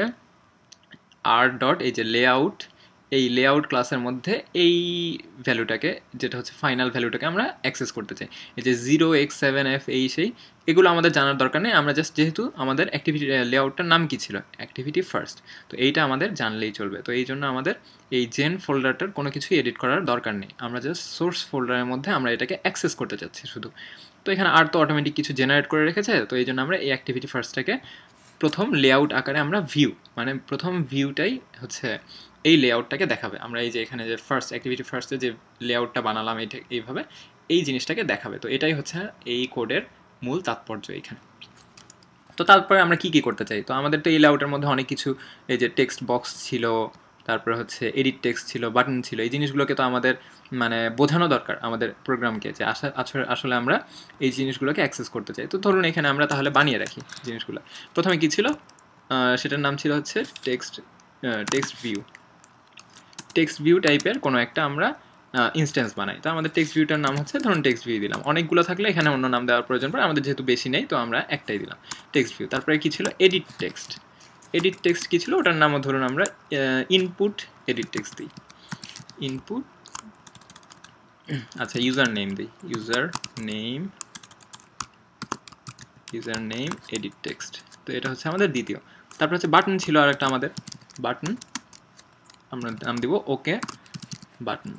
[SPEAKER 1] আর ডট এই যে লেআউট, এই লেআউট ক্লাসের মধ্যে এই ভ্যালুটাকে যেটা হচ্ছে ফাইনাল ভ্যালুটাকে আমরা অ্যাক্সেস করতে চাই। এই যে জিরো এক্স সেভেন এফ এই সেই এগুলো আমাদের জানার দরকার নেই, আমরা জাস্ট যেহেতু আমাদের অ্যাক্টিভিটি লেআউটটার নাম কী ছিল অ্যাক্টিভিটি ফার্স্ট, তো এইটা আমাদের জানলেই চলবে। তো এই জন্য আমাদের এই জেন ফোল্ডারটার কোনো কিছুই এডিট করার দরকার নেই, আমরা জাস্ট সোর্স ফোল্ডারের মধ্যে আমরা এটাকে অ্যাক্সেস করতে চাচ্ছি শুধু। তো এখানে আর তো অটোমেটিক কিছু জেনারেট করে রেখেছে, তো এই জন্য আমরা এই অ্যাক্টিভিটি ফার্স্টটাকে প্রথম লেআউট আকারে আমরা ভিউ, মানে প্রথম ভিউটাই হচ্ছে এই লেআউটটাকে দেখাবে। আমরা এই যে এখানে যে ফার্স্ট অ্যাক্টিভিটি ফার্স্টে যে লেআউটটা বানালাম এইটা এইভাবে এই জিনিসটাকে দেখাবে। তো এটাই হচ্ছে এই কোডের মূল তাৎপর্য এইখানে। তো তারপরে আমরা কি কি করতে চাই, তো আমাদের তো এই লেআউটের মধ্যে অনেক কিছু, এই যে টেক্সট বক্স ছিল, তারপরে হচ্ছে এডিট টেক্সট ছিল, বাটন ছিল, এই জিনিসগুলোকে তো আমাদের মানে বোঝানো দরকার আমাদের প্রোগ্রামকে যে আসলে আসলে আমরা এই জিনিসগুলোকে অ্যাক্সেস করতে চাই। তো ধরুন এখানে আমরা তাহলে বানিয়ে রাখি জিনিসগুলো। প্রথমে কি ছিল, সেটার নাম ছিল হচ্ছে text text view, text view টাইপের কোনো একটা আমরা ইনস্ট্যান্স বানাই। তো আমাদের টেক্সট ভিউটার নাম হচ্ছে ধরুন টেক্সট ভিউ দিলাম, অনেকগুলো থাকলে এখানে অন্য নাম দেওয়ার প্রয়োজন পড়ে, আমাদের যেহেতু বেশি নেই তো আমরা একটাই দিলাম টেক্সট ভিউ। তারপরে কি ছিল এডিট টেক্সট, এডিট টেক্সট কী ছিল ওটার নামও ধরুন আমরা ইনপুট এডিট টেক্সট দিই, ইনপুট, আচ্ছা ইউজার নেম দিই, user name user name edit text. তো এটা হচ্ছে আমাদের দ্বিতীয়। তারপর হচ্ছে বাটন ছিল আর একটা আমাদের বাটন, আমরা নাম দিব ওকে বাটন।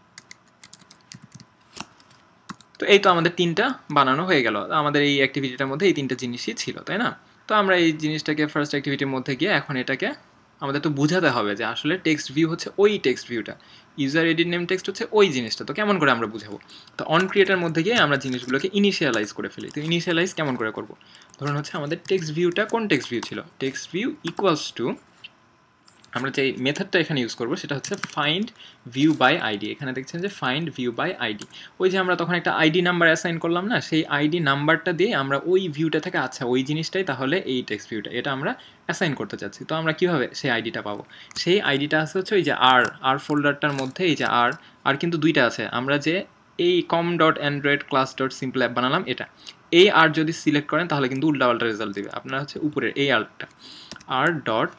[SPEAKER 1] তো এই তো আমাদের তিনটা বানানো হয়ে গেল, আমাদের এই অ্যাক্টিভিটিটার মধ্যে এই তিনটা জিনিসই ছিল, তাই না। তো আমরা এই জিনিসটাকে ফার্স্ট অ্যাক্টিভিটির মধ্যে গিয়ে এখন এটাকে আমাদের তো বোঝাতে হবে যে আসলে টেক্সট ভিউ হচ্ছে ওই টেক্সট ভিউটা, ইউজার এডিট নেম টেক্সট হচ্ছে ওই জিনিসটা। তো কেমন করে আমরা বুঝাবো, তো অন ক্রিয়েটের মধ্যে গিয়ে আমরা জিনিসগুলোকে ইনিশিয়ালাইজ করে ফেলি। তো ইনিশিয়ালাইজ কেমন করে করবো, ধরুন হচ্ছে আমাদের টেক্সট ভিউটা কোন টেক্সট ভিউ ছিল, টেক্সট ভিউ ইকুয়ালস টু আমরা যে মেথডটা এখানে ইউজ করবো সেটা হচ্ছে ফাইন্ড ভিউ বাই আইডি। এখানে দেখছেন যে ফাইন্ড ভিউ বাই আইডি, ওই যে আমরা তখন একটা আইডি নাম্বার অ্যাসাইন করলাম না, সেই আইডি নাম্বারটা দিয়ে আমরা ওই ভিউটা থেকে আচ্ছা ওই জিনিসটাই তাহলে এই টেক্সট ভিউটা এটা আমরা অ্যাসাইন করতে চাচ্ছি। তো আমরা কীভাবে সেই আইডিটা পাবো, সেই আইডিটা আছে হচ্ছে ওই যে আর আর ফোল্ডারটার মধ্যে এই যে আর আর কিন্তু দুইটা আছে, আমরা যে এই com dot Android class dot simple app বানালাম এটা, এই আর যদি সিলেক্ট করেন তাহলে কিন্তু উল্টাপাল্টা রেজাল্ট দেবে। আপনারা হচ্ছে উপরের এই আরটা আর ডট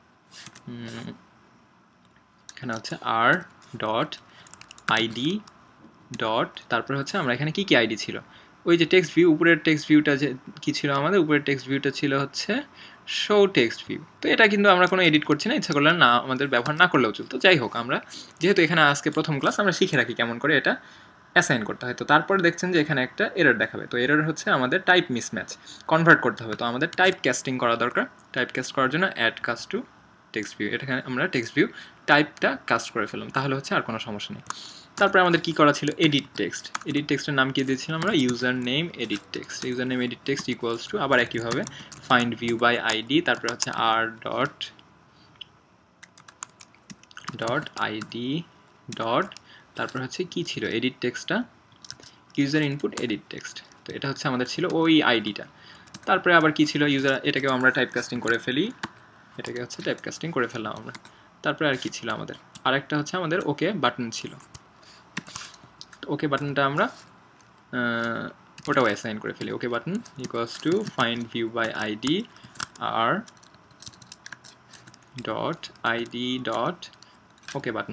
[SPEAKER 1] এখানে হচ্ছে আর ডট আইডি ডট তারপরে হচ্ছে আমরা এখানে কি কি আইডি ছিল, ওই যে টেক্সট ভিউ উপরের টেক্সট ভিউটা যে কী ছিল আমাদের উপরের টেক্সট ভিউটা ছিল হচ্ছে শো টেক্সট ভিউ। তো এটা কিন্তু আমরা কোনো এডিট করছি না, ইচ্ছা করলে না আমাদের ব্যবহার না করলেও চলতো। যাই হোক, আমরা যেহেতু এখানে আজকে প্রথম ক্লাস আমরা শিখে রাখি কেমন করে এটা অ্যাসাইন করতে হয়। তো তারপরে দেখছেন যে এখানে একটা এরর দেখাবে, তো এরর হচ্ছে আমাদের টাইপ মিসম্যাচ কনভার্ট করতে হবে। তো আমাদের টাইপ ক্যাস্টিং করা দরকার, টাইপ ক্যাস্ট করার জন্য add cast to text view, এখানে আমরা টেক্সট ভিউ টাইপটা কাস্ট করে ফেললাম, তাহলে হচ্ছে আর কোনো সমস্যা নেই। তারপরে আমাদের কি করা ছিল এডিট টেক্সট, এডিট টেক্সটের নাম কি দিয়েছিলাম আমরা user name edit text, user name edit text equals to আবার একইভাবে ফাইন্ড ভিউ বাই আইডি, তারপরে হচ্ছে R dot dot ID dot তারপর হচ্ছে কি ছিল এডিট টেক্সটটা ইউজার ইনপুট এডিট টেক্সট। তো এটা হচ্ছে আমাদের ছিল ওই আইডিটা। তারপরে আবার কি ছিল ইউজার, এটাকেও আমরা টাইপ কাস্টিং করে ফেলি, এটাকে হচ্ছে টাইপ কাস্টিং করে ফেললাম আমরা। তারপরে আর কি ছিল আমাদের, আরেকটা হচ্ছে আমাদের ওকে বাটন ছিল। ওকে বাটনটা আমরা ওটাও অ্যাসাইন করে ফেলি। Okay button equals to find view by ID R dot ID dot okay button.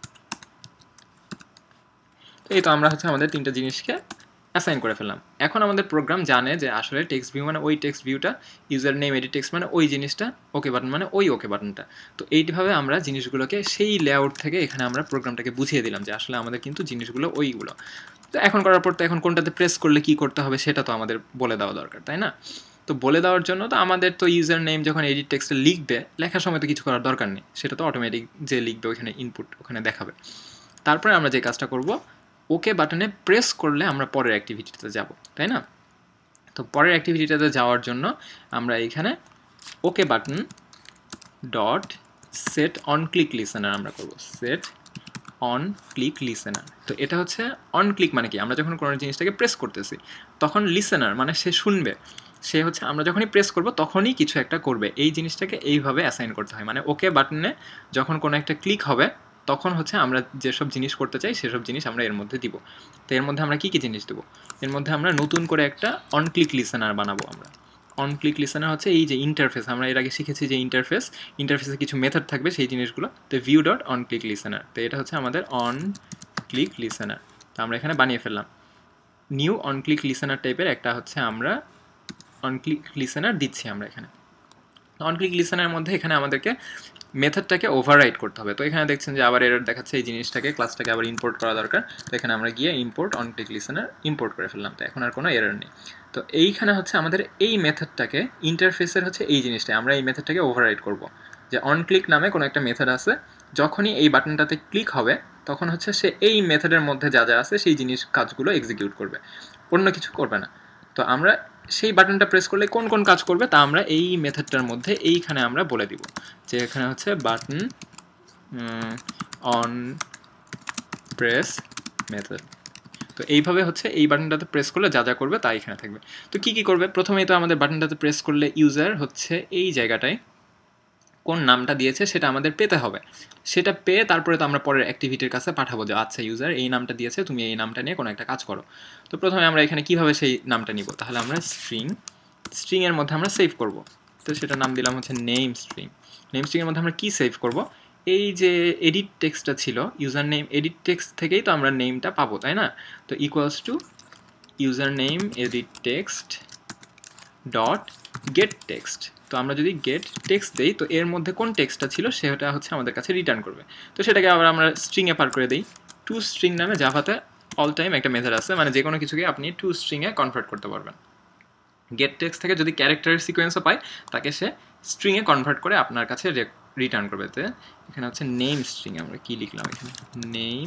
[SPEAKER 1] তো এই তো আমরা হচ্ছে আমাদের তিনটা জিনিসকে অ্যাসাইন করে ফেললাম। এখন আমাদের প্রোগ্রাম জানে যে আসলে টেক্সট ভিউ মানে ওই টেক্সট ভিউটা, ইউজার নেম এডিট টেক্সট মানে ওই জিনিসটা, ওকে বাটন মানে ওই ওকে বাটনটা। তো এইভাবে আমরা জিনিসগুলোকে সেই লেআউট থেকে এখানে আমরা প্রোগ্রামটাকে বুঝিয়ে দিলাম যে আসলে আমাদের কিন্তু জিনিসগুলো ওইগুলো। তো এখন করার পর তো এখন কোনটাতে প্রেস করলে কি করতে হবে সেটা তো আমাদের বলে দেওয়া দরকার, তাই না? তো বলে দেওয়ার জন্য তো আমাদের তো ইউজার নেম যখন এডিট টেক্সটে লিখবে, লেখার সময় তো কিছু করার দরকার নেই, সেটা তো অটোমেটিক যে লিখবে ওইখানে ইনপুট ওখানে দেখাবে। তারপরে আমরা যে কাজটা করব, ওকে বাটনে প্রেস করলে আমরা পরের অ্যাক্টিভিটিতে যাব, তাই না? তো পরের অ্যাক্টিভিটিটাতে যাওয়ার জন্য আমরা এইখানে okay button dot set on click listener আমরা করব, সেট অন ক্লিক লিসেনার। তো এটা হচ্ছে অন ক্লিক মানে কি, আমরা যখন কোনো জিনিসটাকে প্রেস করতেছি তখন লিসেনার মানে সে শুনবে, সে হচ্ছে আমরা যখনই প্রেস করব তখনই কিছু একটা করবে। এই জিনিসটাকে এইভাবে অ্যাসাইন করতে হয়, মানে ওকে বাটনে যখন কোনো একটা ক্লিক হবে তখন হচ্ছে আমরা যেসব জিনিস করতে চাই সেসব জিনিস আমরা এর মধ্যে দিব। তো এর মধ্যে আমরা কী কী জিনিস দেবো, এর মধ্যে আমরা নতুন করে একটা অন ক্লিক লিসেনার বানাবো। আমরা অন ক্লিক লিসেনার হচ্ছে এই যে ইন্টারফেস, আমরা এর আগে শিখেছি যে ইন্টারফেস, ইন্টারফেসে কিছু মেথড থাকবে সেই জিনিসগুলো। তো view dot on click listener, তো এটা হচ্ছে আমাদের অন ক্লিক লিসেনার। তো আমরা এখানে বানিয়ে ফেললাম নিউ অন ক্লিক লিসেনার টাইপের একটা হচ্ছে আমরা অন ক্লিক লিসেনার দিচ্ছি আমরা এখানে। অন ক্লিক লিসেনারের মধ্যে এখানে আমাদেরকে মেথডটাকে ওভাররাইড করতে হবে। তো এখানে দেখছেন যে আবার এরর দেখাচ্ছে, এই জিনিসটাকে ক্লাসটাকে আবার ইম্পোর্ট করা দরকার। তো এখানে আমরা গিয়ে import on click listener import করে ফেললাম, তো এখন আর কোনো এরর নেই। তো এইখানে হচ্ছে আমাদের এই মেথডটাকে ইন্টারফেসের হচ্ছে এই জিনিসটা আমরা এই মেথডটাকে ওভাররাইড করব, যে অন ক্লিক নামে কোনো একটা মেথড আছে, যখনই এই বাটনটাতে ক্লিক হবে তখন হচ্ছে সে এই মেথডের মধ্যে যা যা আছে সেই জিনিস কাজগুলো এক্সিকিউট করবে, অন্য কিছু করবে না। তো আমরা সেই বাটনটা প্রেস করলে কোন কোন কাজ করবে তা আমরা এই মেথডটার মধ্যে এইখানে আমরা বলে দিব, যে এখানে হচ্ছে বাটন অন প্রেস মেথড। তো এইভাবে হচ্ছে এই বাটনটাতে প্রেস করলে যা যা করবে তা এখানে থাকবে। তো কি কি করবে, প্রথমেই তো আমাদের বাটনটাতে প্রেস করলে ইউজার হচ্ছে এই জায়গাটায় কোন নামটা দিয়েছে সেটা আমাদের পেতে হবে, সেটা পেয়ে তারপরে তো আমরা পরের অ্যাক্টিভিটির কাছে পাঠাবো যে আচ্ছা ইউজার এই নামটা দিয়েছে, তুমি এই নামটা নিয়ে কোনো একটা কাজ করো। তো প্রথমে আমরা এখানে কিভাবে সেই নামটা নিব, তাহলে আমরা স্ট্রিং স্ট্রিংয়ের মধ্যে আমরা সেভ করব। তো সেটা নাম দিলাম হচ্ছে নেম স্ট্রিং। নেম স্ট্রিংয়ের মধ্যে আমরা কি সেভ করব, এই যে এডিট টেক্সটটা ছিল ইউজার নেম এডিট টেক্সট থেকেই তো আমরা নেমটা পাবো, তাই না? তো equals to user name edit text dot get text. তো আমরা যদি গেট টেক্সট দেই তো এর মধ্যে কোন টেক্সটটা ছিল সেটা হচ্ছে আমাদের কাছে রিটার্ন করবে। তো সেটাকে আবার আমরা স্ট্রিংয়ে পার করে দিই। টু স্ট্রিং নামে জাভাতে অল টাইম একটা মেথড আছে, মানে যে কোনো কিছুকে আপনি টু স্ট্রিংয়ে কনভার্ট করতে পারবেন। গেট টেক্সট থেকে যদি ক্যারেক্টারের সিকোয়েন্সও পায় তাকে সে স্ট্রিংয়ে কনভার্ট করে আপনার কাছে রিটার্ন করবে। তো এখানে হচ্ছে নেম স্ট্রিং, আমরা কি লিখলাম এখানে নেম,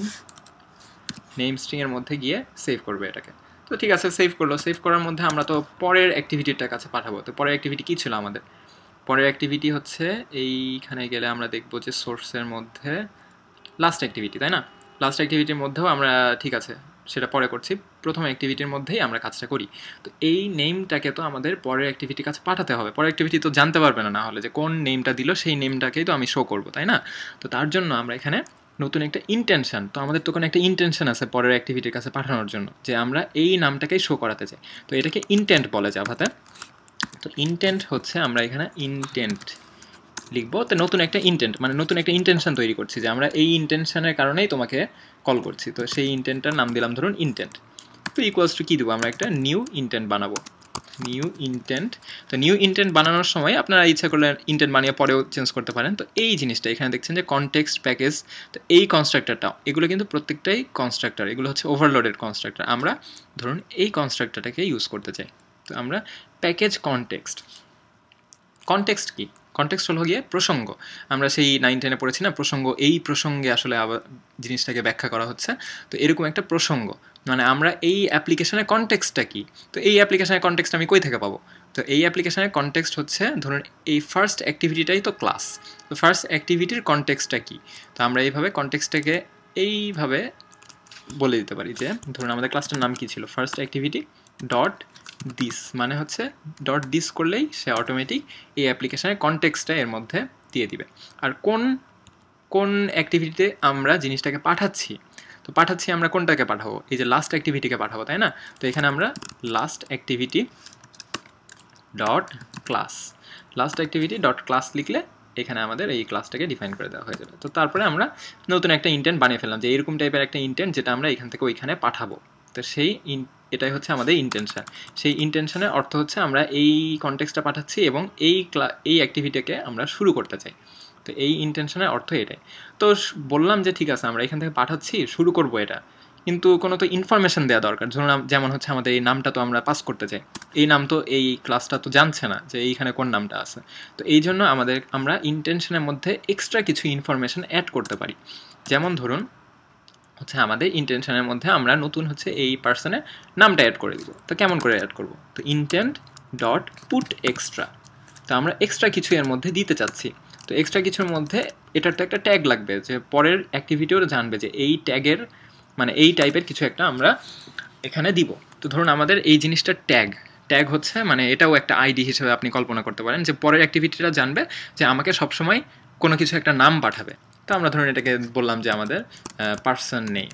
[SPEAKER 1] নেম স্ট্রিংয়ের মধ্যে গিয়ে সেভ করবে এটাকে। তো ঠিক আছে, সেভ করলো। সেভ করার মধ্যে আমরা তো পরের অ্যাক্টিভিটিটার কাছে পাঠাবো। তো পরের অ্যাক্টিভিটি কী ছিল আমাদের, পরের অ্যাক্টিভিটি হচ্ছে এইখানে গেলে আমরা দেখবো যে সোর্সের মধ্যে লাস্ট অ্যাক্টিভিটি, তাই না? লাস্ট অ্যাক্টিভিটির মধ্যেও আমরা ঠিক আছে সেটা পরে করছি, প্রথম অ্যাক্টিভিটির মধ্যেই আমরা কাজটা করি। তো এই নেমটাকে তো আমাদের পরের অ্যাক্টিভিটির কাছে পাঠাতে হবে, পরের অ্যাক্টিভিটি তো জানতে পারবে না না হলে যে কোন নেমটা দিল সেই নেমটাকেই তো আমি শো করবো, তাই না? তো তার জন্য আমরা এখানে নতুন একটা ইন্টেনশন, তো আমাদের তো কোনো একটা ইন্টেনশন আছে পরের অ্যাক্টিভিটির কাছে পাঠানোর জন্য, যে আমরা এই নামটাকেই শো করাতে চাই। তো এটাকে ইন্টেন্ট বলে জাভাতে। তো ইন্টেন্ট হচ্ছে আমরা এখানে ইন্টেন্ট লিখবো, তো নতুন একটা ইন্টেন্ট মানে নতুন একটা ইন্টেনশন তৈরি করছি যে আমরা এই ইন্টেনশনের কারণেই তোমাকে কল করছি। তো সেই ইন্টেন্টটার নাম দিলাম ধরুন ইন্টেন্ট। তো ইকুয়ালস টু কী দেবো, আমরা একটা নিউ ইন্টেন্ট বানাবো, নিউ ইন্টেন্ট। তো নিউ ইন্টেন্ট বানানোর সময় আপনারা ইচ্ছা করলে ইন্টেন্ট বানিয়ে পরেও চেঞ্জ করতে পারেন। তো এই জিনিসটা এখানে দেখছেন যে কনটেক্সট প্যাকেজ, তো এই কনস্ট্রাক্টরটাও, এগুলো কিন্তু প্রত্যেকটাই কনস্ট্রাক্টর, এগুলো হচ্ছে ওভারলোডেড কনস্ট্রাক্টর। আমরা ধরুন এই কনস্ট্রাক্টরটাকে ইউজ করতে চাই, তো আমরা প্যাকেজ কনটেক্সট। কনটেক্সট কি, কনটেক্সট হলো গিয়ে প্রসঙ্গ। আমরা সেই নাইন টেনে পড়েছি না প্রসঙ্গ, এই প্রসঙ্গে আসলে আবার জিনিসটাকে ব্যাখ্যা করা হচ্ছে। তো এরকম একটা প্রসঙ্গ, মানে আমরা এই অ্যাপ্লিকেশনের কনটেক্সটটা কি, তো এই অ্যাপ্লিকেশনের কনটেক্সট আমি কই থেকে পাবো, তো এই অ্যাপ্লিকেশনের কনটেক্সট হচ্ছে ধরুন এই ফার্স্ট অ্যাক্টিভিটিটাই তো ক্লাস, তো ফার্স্ট অ্যাক্টিভিটির কনটেক্সটটা কি, তো আমরা এইভাবে কনটেক্সটটাকে এইভাবে বলে দিতে পারি যে ধরুন আমাদের ক্লাসটার নাম কি ছিল, ফার্স্ট অ্যাক্টিভিটি ডট দিস, মানে হচ্ছে ডট দিস করলেই সে অটোমেটিক এই অ্যাপ্লিকেশনের কনটেক্সটটা এর মধ্যে দিয়ে দিবে। আর কোন কোন অ্যাক্টিভিটিতে আমরা জিনিসটাকে পাঠাচ্ছি, তো পাঠাচ্ছি আমরা কোনটাকে পাঠাবো, এই যে লাস্ট অ্যাক্টিভিটিকে পাঠাবো, তাই না, তো এখানে আমরা last activity dot class, last activity dot class লিখলে এখানে আমাদের এই ক্লাসটাকে ডিফাইন করে দেওয়া হয়ে যাবে। তো তারপরে আমরা নতুন একটা ইন্টেন্ট বানিয়ে ফেললাম যে এরকম টাইপের একটা ইন্টেন্ট যেটা আমরা এখান থেকে ওইখানে পাঠাবো, তো সেই এটাই হচ্ছে আমাদের ইন্টেনশন। সেই ইন্টেনশনের অর্থ হচ্ছে আমরা এই কনটেক্সটটা পাঠাচ্ছি এবং এই ক্লা এই অ্যাক্টিভিটিকে আমরা শুরু করতে চাই, তো এই ইন্টেনশনের অর্থ এটাই। তো বললাম যে ঠিক আছে আমরা এখান থেকে পাঠাচ্ছি, শুরু করব এটা, কিন্তু কোনো তো ইনফরমেশন দেওয়া দরকার, ধরুন যেমন হচ্ছে আমাদের এই নামটা তো আমরা পাস করতে চাই, এই নাম তো এই ক্লাসটা তো জানছে না যে এইখানে কোন নামটা আছে, তো এই জন্য আমাদের আমরা ইন্টেনশনের মধ্যে এক্সট্রা কিছু ইনফরমেশন অ্যাড করতে পারি। যেমন ধরুন হচ্ছে আমাদের ইন্টেনশনের মধ্যে আমরা নতুন হচ্ছে এই পার্সনের নামটা অ্যাড করে দিব, তো কেমন করে অ্যাড করব, তো ইন্টেন্ট ডট পুট এক্সট্রা, তো আমরা এক্সট্রা কিছু এর মধ্যে দিতে চাচ্ছি, তো এক্সট্রা কিছুর মধ্যে এটার তো একটা ট্যাগ লাগবে যে পরের অ্যাক্টিভিটিও জানবে যে এই ট্যাগের মানে এই টাইপের কিছু একটা আমরা এখানে দিব। তো ধরুন আমাদের এই জিনিসটা ট্যাগ, ট্যাগ হচ্ছে মানে এটাও একটা আইডি হিসেবে আপনি কল্পনা করতে পারেন যে পরের অ্যাক্টিভিটিটা জানবে যে আমাকে সবসময় কোনো কিছু একটা নাম পাঠাবে, তো আমরা ধরুন এটাকে বললাম যে আমাদের পার্সন নেই,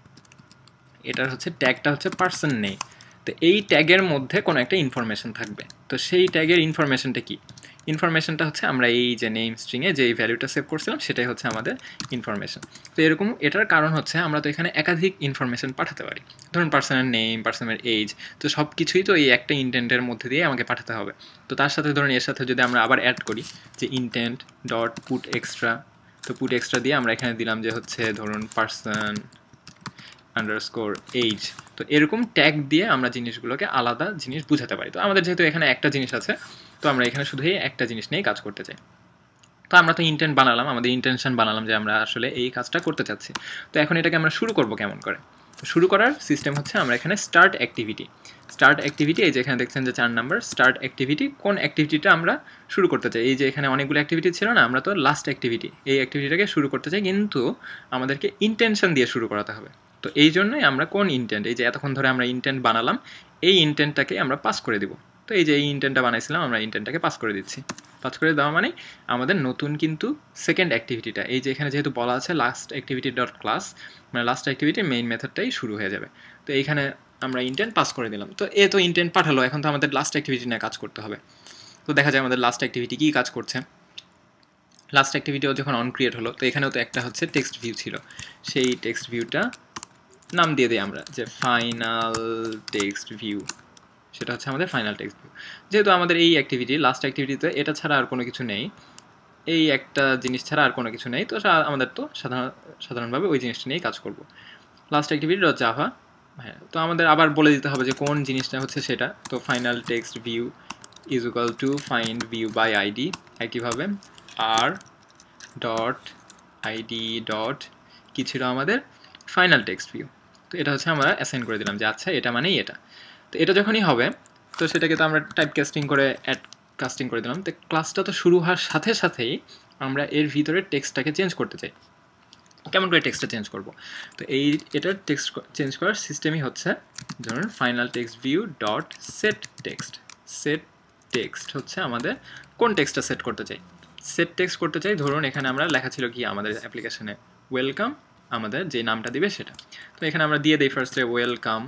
[SPEAKER 1] এটার হচ্ছে ট্যাগটা হচ্ছে পার্সন নেই, তো এই ট্যাগের মধ্যে কোনো একটা ইনফরমেশন থাকবে, তো সেই ট্যাগের ইনফরমেশনটা কি, ইনফরমেশনটা হচ্ছে আমরা এই যে নেম স্ট্রিংয়ে যে ভ্যালুটা সেভ করছিলাম সেটাই হচ্ছে আমাদের ইনফরমেশন। তো এরকম এটার কারণ হচ্ছে আমরা তো এখানে একাধিক ইনফরমেশন পাঠাতে পারি, ধরুন পার্সনের নেম, পার্সনের এজ, তো সব কিছুই তো এই একটা ইন্টেন্টের মধ্যে দিয়ে আমাকে পাঠাতে হবে। তো তার সাথে ধরুন এর সাথে যদি আমরা আবার অ্যাড করি যে ইন্টেন্ট ডট পুট এক্সট্রা, তো পুট এক্সট্রা দিয়ে আমরা এখানে দিলাম যে হচ্ছে ধরুন পার্সন আন্ডারস্কোর এইজ, তো এরকম ট্যাগ দিয়ে আমরা জিনিসগুলোকে আলাদা জিনিস বুঝাতে পারি। তো আমাদের যেহেতু এখানে একটা জিনিস আছে, তো আমরা এখানে শুধু এই একটা জিনিস নিয়েই কাজ করতে চাই, তো আমরা তো ইন্টেন্ট বানালাম, আমাদের ইন্টেনশন বানালাম যে আমরা আসলে এই কাজটা করতে চাচ্ছি। তো এখন এটাকে আমরা শুরু করব কেমন করে, তো শুরু করার সিস্টেম হচ্ছে আমরা এখানে স্টার্ট অ্যাক্টিভিটি, স্টার্ট অ্যাক্টিভিটি এই যে এখানে দেখছেন যে চার নাম্বার স্টার্ট অ্যাক্টিভিটি, কোন অ্যাক্টিভিটিটা আমরা শুরু করতে চাই, এই যে এখানে অনেকগুলো অ্যাক্টিভিটি ছিল না, আমরা তো লাস্ট অ্যাক্টিভিটি এই অ্যাক্টিভিটিটাকে শুরু করতে চাই, কিন্তু আমাদেরকে ইন্টেনশন দিয়ে শুরু করাতে হবে। তো এই জন্যই আমরা কোন ইন্টেন্ট, এই যে এতক্ষণ ধরে আমরা ইন্টেন্ট বানালাম, এই ইন্টেন্টটাকে আমরা পাস করে দিব, তো এই যে এই ইন্টেন্টটা বানাইছিলাম আমরা ইন্টেন্টটাকে পাস করে দিচ্ছি, পাস করে দেওয়া মানে আমাদের নতুন কিন্তু সেকেন্ড অ্যাক্টিভিটিটা, এই যে এখানে যেহেতু বলা আছে লাস্ট অ্যাক্টিভিটি ডট ক্লাস, মানে লাস্ট অ্যাক্টিভিটির মেইন মেথডটাই শুরু হয়ে যাবে, তো এইখানে আমরা ইন্টেন্ট পাস করে দিলাম। তো এ তো ইন্টেন্ট পাঠালো, এখন তো আমাদের লাস্ট অ্যাক্টিভিটি নিয়ে কাজ করতে হবে। তো দেখা যায় আমাদের লাস্ট অ্যাক্টিভিটি কী কাজ করছে, লাস্ট অ্যাক্টিভিটিও যখন অন ক্রিয়েট হলো, তো এখানেও তো একটা হচ্ছে টেক্সট ভিউ ছিল, সেই টেক্সট ভিউটা নাম দিয়ে দিই আমরা যে ফাইনাল টেক্সট ভিউ, সেটা হচ্ছে আমাদের ফাইনাল টেক্সট ভিউ। যেহেতু আমাদের এই অ্যাক্টিভিটি লাস্ট অ্যাক্টিভিটিতে এটা ছাড়া আর কোনো কিছু নেই, এই একটা জিনিস ছাড়া আর কোনো কিছু নেই, তো আমাদের তো সাধারণ সাধারণভাবে ওই জিনিসটা নিয়েই কাজ করব। লাস্ট অ্যাক্টিভিটি ডট জাভা, হ্যাঁ, তো আমাদের আবার বলে দিতে হবে যে কোন জিনিসটা হচ্ছে সেটা, তো final text view is equal to find view by ID, একইভাবে আর ডট আইডি ডট কী ছিল আমাদের ফাইনাল টেক্সট ভিউ, তো এটা হচ্ছে আমরা অ্যাসাইন করে দিলাম যে আচ্ছা এটা মানেই এটা। তো এটা যখনই হবে তো সেটাকে তো আমরা টাইপ কাস্টিং করে অ্যাড কাস্টিং করে দিলাম, তো ক্লাসটা তো শুরু হওয়ার সাথে সাথেই আমরা এর ভিতরে টেক্সটটাকে চেঞ্জ করতে চাই, কেমন করে টেক্সটটা চেঞ্জ করব, তো এই এটার টেক্সট চেঞ্জ করার সিস্টেমই হচ্ছে ধরুন final text view dot set text, set text হচ্ছে আমাদের কোন টেক্সটটা সেট করতে চাই, সেট টেক্সট করতে চাই, ধরুন এখানে আমরা লেখা ছিল কি আমাদের অ্যাপ্লিকেশনে ওয়েলকাম, আমাদের যে নামটা দিবে সেটা, তো এখানে আমরা দিয়ে দিই ফার্স্টে ওয়েলকাম,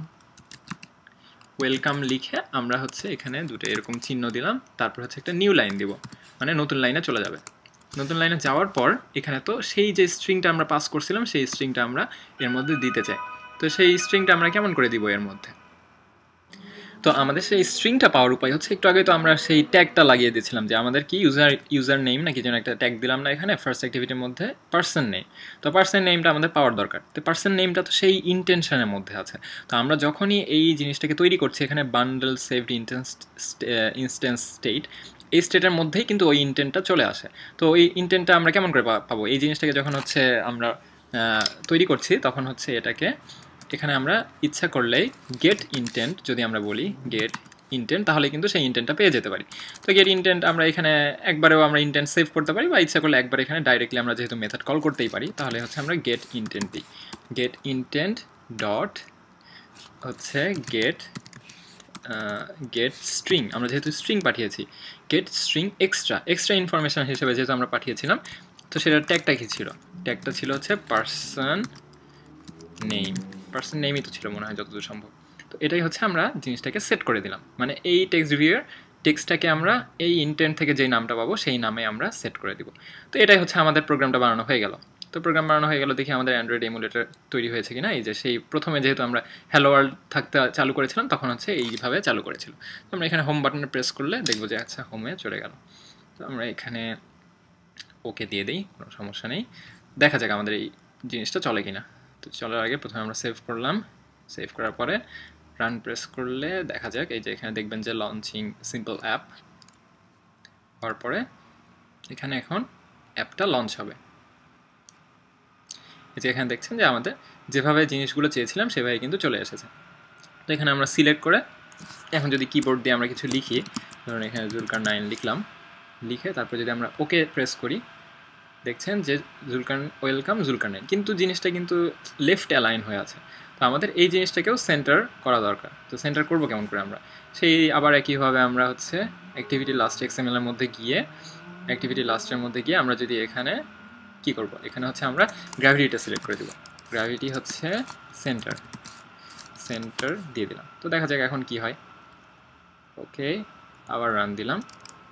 [SPEAKER 1] ওয়েলকাম লিখে আমরা হচ্ছে এখানে দুটো এরকম চিহ্ন দিলাম, তারপর হচ্ছে একটা নিউ লাইন দিব, মানে নতুন লাইনে চলে যাবে। নতুন লাইনে যাওয়ার পর এখানে তো সেই যে স্ট্রিংটা আমরা পাস করছিলাম সেই স্ট্রিংটা আমরা এর মধ্যে দিতে চাই, তো সেই স্ট্রিংটা আমরা কেমন করে দিব এর মধ্যে, তো আমাদের সেই স্ট্রিংটা পাওয়ার উপায় হচ্ছে একটু আগে তো আমরা সেই ট্যাগটা লাগিয়ে দিয়েছিলাম যে আমাদের কি ইউজার ইউজার নেম নাকি যেন একটা ট্যাগ দিলাম না এখানে ফার্স্ট অ্যাক্টিভিটির মধ্যে পার্সন নেম, তো পার্সন নেমটা আমাদের পাওয়ার দরকার, তো পার্সন নেমটা তো সেই ইন্টেনশনের মধ্যে আছে, তো আমরা যখনই এই জিনিসটাকে তৈরি করছি এখানে bundle saved instance instance state, এই স্টেটের মধ্যেই কিন্তু ওই ইন্টেন্টটা চলে আসে, তো ওই ইন্টেন্টটা আমরা কেমন করে পাবো, এই জিনিসটাকে যখন হচ্ছে আমরা তৈরি করছি তখন হচ্ছে এটাকে এখানে আমরা ইচ্ছা করলেই গেট ইনটেন্ট যদি আমরা বলি গেট ইনটেন্ট তাহলে কিন্তু সেই ইনটেন্টটা পেয়ে যেতে পারি। তো গেট ইনটেন্ট আমরা এখানে একবারেও আমরা ইনটেন্ট সেভ করতে পারি বা ইচ্ছা করলে একবার এখানে ডাইরেক্টলি আমরা যেহেতু মেথড কল করতেই পারি তাহলে হচ্ছে আমরা গেট ইনটেন্ট দিই। গেট ইনটেন্ট ডট হচ্ছে গেট গেট স্ট্রিং, আমরা যেহেতু স্ট্রিং পাঠিয়েছি get string extra extra information হিসেবে যেহেতু আমরা পাঠিয়েছিলাম তো সেটার ট্যাগটা কী ছিল? ট্যাগটা ছিল হচ্ছে পার্সন নেম, পার্সন নেমই তো ছিল মনে হয় যতদূর সম্ভব। তো এটাই হচ্ছে আমরা জিনিসটাকে সেট করে দিলাম, মানে এই টেক্সট রিভিউয়ের টেক্সটটাকে আমরা এই ইনটেন্ট থেকে যেই নামটা পাবো সেই নামে আমরা সেট করে দিব। তো এটাই হচ্ছে আমাদের প্রোগ্রামটা বানানো হয়ে গেল। তো প্রোগ্রাম বানানো হয়ে গেল, দেখি আমাদের অ্যান্ড্রয়েড এমুলেটর তৈরি হয়েছে কিনা। এই যে সেই প্রথমে যেহেতু আমরা হ্যালো ওয়ার্ল্ড থাকতে চালু করেছিলাম তখন হচ্ছে এইভাবে চালু করেছিল। তো আমরা এখানে হোম বাটনে প্রেস করলে দেখবো যে আচ্ছা হোমে চলে গেল। তো আমরা এখানে ওকে দিয়ে দিই, কোনো সমস্যা নেই। দেখা যাক আমাদের এই জিনিসটা চলে কিনা। তো চলার আগে প্রথমে আমরা সেভ করলাম, সেভ করার পরে রান প্রেস করলে দেখা যাক এই যে এখানে দেখবেন যে লঞ্চিং সিম্পল অ্যাপ হওয়ার পরে এখানে এখন অ্যাপটা লঞ্চ হবে। এই যে এখানে দেখছেন যে আমাদের যেভাবে জিনিসগুলো চেয়েছিলাম সেভাবে কিন্তু চলে এসেছে। তো এখানে আমরা সিলেক্ট করে এখন যদি কিবোর্ড দিয়ে আমরা কিছু লিখি, ধরুন এখানে জুলকার নাইন লিখলাম, লিখে তারপর যদি আমরা ওকে প্রেস করি দেখছেন যে জুলকার ওয়েলকাম জুলকার নাইন, কিন্তু জিনিসটা কিন্তু লেফট অ্যালাইন হয়ে আছে। তো আমাদের এই জিনিসটাকেও সেন্টার করা দরকার। তো সেন্টার করবো কেমন করে আমরা? সেই আবার একইভাবে আমরা হচ্ছে অ্যাক্টিভিটি লাস্ট এক্সএমএল এর মধ্যে গিয়ে অ্যাক্টিভিটি লাস্টের মধ্যে গিয়ে আমরা যদি এখানে কি করব, এখানে হচ্ছে আমরা গ্র্যাভিটিটা সিলেক্ট করে দেব। গ্র্যাভিটি হচ্ছে সেন্টার, সেন্টার দিয়ে দিলাম। তো দেখা যাক এখন কি হয়। ওকে, আবার রান দিলাম।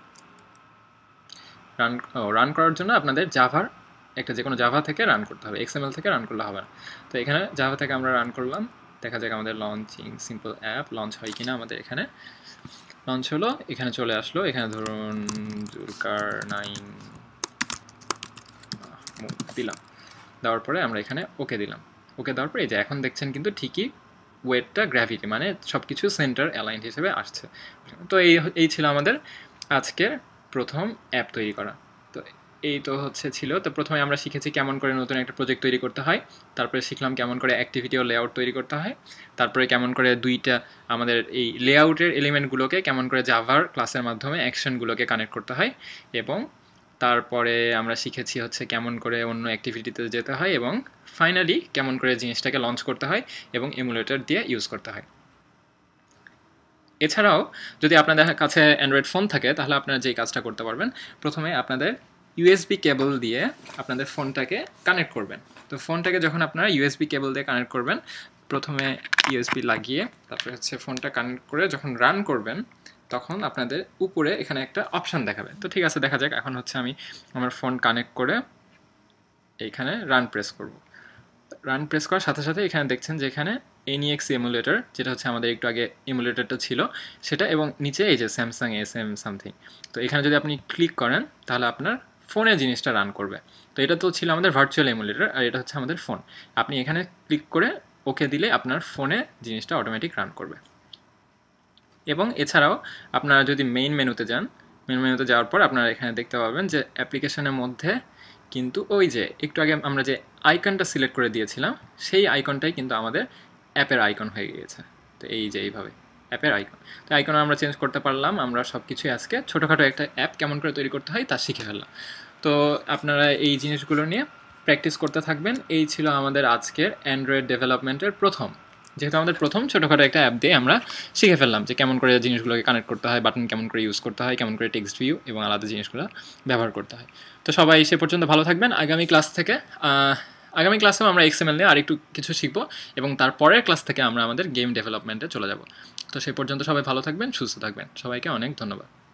[SPEAKER 1] রান রান করার জন্য আপনাদের জাভার একটা যে কোনো জাভা থেকে রান করতে হবে, এক্সএমএল থেকে রান করলে হবে না। তো এখানে জাভা থেকে আমরা রান করলাম, দেখা যাক আমাদের লঞ্চিং সিম্পল অ্যাপ লঞ্চ হয় কিনা। আমাদের এখানে লঞ্চ হলো, এখানে চলে আসলো। এখানে ধরুন জুলকার নাইন দিলাম, দেওয়ার পরে আমরা এখানে ওকে দিলাম। ওকে দেওয়ার পরে এই যে এখন দেখছেন কিন্তু ঠিকই ওয়েটটা গ্র্যাভিটি মানে সব কিছু সেন্টার অ্যালাইন্ড হিসেবে আসছে। তো এই এই ছিল আমাদের আজকের প্রথম অ্যাপ তৈরি করা। তো এই তো হচ্ছে ছিল। তো প্রথমে আমরা শিখেছি কেমন করে নতুন একটা প্রজেক্ট তৈরি করতে হয়, তারপরে শিখলাম কেমন করে অ্যাক্টিভিটি ও লেআউট তৈরি করতে হয়, তারপরে কেমন করে দুইটা আমাদের এই লেআউটের এলিমেন্টগুলোকে কেমন করে জাভার ক্লাসের মাধ্যমে অ্যাকশনগুলোকে কানেক্ট করতে হয়, এবং তারপরে আমরা শিখেছি হচ্ছে কেমন করে অন্য অ্যাক্টিভিটিতে যেতে হয়, এবং ফাইনালি কেমন করে জিনিসটাকে লঞ্চ করতে হয় এবং এমুলেটর দিয়ে ইউজ করতে হয়। এছাড়াও যদি আপনাদের কাছে অ্যান্ড্রয়েড ফোন থাকে তাহলে আপনারা যেই কাজটা করতে পারবেন, প্রথমে আপনাদের ইউএসবি কেবল দিয়ে আপনাদের ফোনটাকে কানেক্ট করবেন। তো ফোনটাকে যখন আপনারা ইউএসবি কেবল দিয়ে কানেক্ট করবেন, প্রথমে ইউএসবি লাগিয়ে তারপরে হচ্ছে ফোনটা কানেক্ট করে যখন রান করবেন তখন আপনাদের উপরে এখানে একটা অপশান দেখাবে। তো ঠিক আছে, দেখা যাক। এখন হচ্ছে আমি আমার ফোন কানেক্ট করে এইখানে রান প্রেস করব। রান প্রেস করার সাথে সাথে এখানে দেখছেন যে এখানে এনইএক্স এমুলেটর, যেটা হচ্ছে আমাদের একটু আগে এমুলেটরটা ছিল সেটা, এবং নিচে এই যে স্যামসাং এস এম সামথিং। তো এখানে যদি আপনি ক্লিক করেন তাহলে আপনার ফোনে জিনিসটা রান করবে। তো এটা তো ছিল আমাদের ভার্চুয়াল এমুলেটর, আর এটা হচ্ছে আমাদের ফোন। আপনি এখানে ক্লিক করে ওকে দিলে আপনার ফোনে জিনিসটা অটোমেটিক রান করবে। এবং এছাড়াও আপনারা যদি মেইন মেনুতে যান, মেইন মেনুতে যাওয়ার পর আপনারা এখানে দেখতে পাবেন যে অ্যাপ্লিকেশনের মধ্যে কিন্তু ওই যে একটু আগে আমরা যে আইকনটা সিলেক্ট করে দিয়েছিলাম সেই আইকনটাই কিন্তু আমাদের অ্যাপের আইকন হয়ে গিয়েছে। তো এই যে এইভাবে অ্যাপের আইকন, তো আইকন আমরা চেঞ্জ করতে পারলাম। আমরা সব কিছুই আজকে ছোটোখাটো একটা অ্যাপ কেমন করে তৈরি করতে হয় তা শিখে ফেললাম। তো আপনারা এই জিনিসগুলো নিয়ে প্র্যাকটিস করতে থাকবেন। এই ছিল আমাদের আজকের অ্যান্ড্রয়েড ডেভেলপমেন্টের প্রথম, যেহেতু আমাদের প্রথম ছোটোখাটো একটা অ্যাপ দিয়ে আমরা শিখে ফেললাম যে কেমন করে জিনিসগুলোকে কানেক্ট করতে হয়, বাটন কেমন করে ইউজ করতে হয়, কেমন করে টেক্সট ভিউ এবং আলাদা জিনিসগুলো ব্যবহার করতে হয়। তো সবাই সে পর্যন্ত ভালো থাকবেন। আগামী ক্লাস থেকে আগামী ক্লাসেও আমরা এক্সএমএল নিয়ে আরেকটু কিছু শিখবো, এবং তারপরের ক্লাস থেকে আমরা আমাদের গেম ডেভেলপমেন্টে চলে যাব। তো সেই পর্যন্ত সবাই ভালো থাকবেন, সুস্থ থাকবেন। সবাইকে অনেক ধন্যবাদ।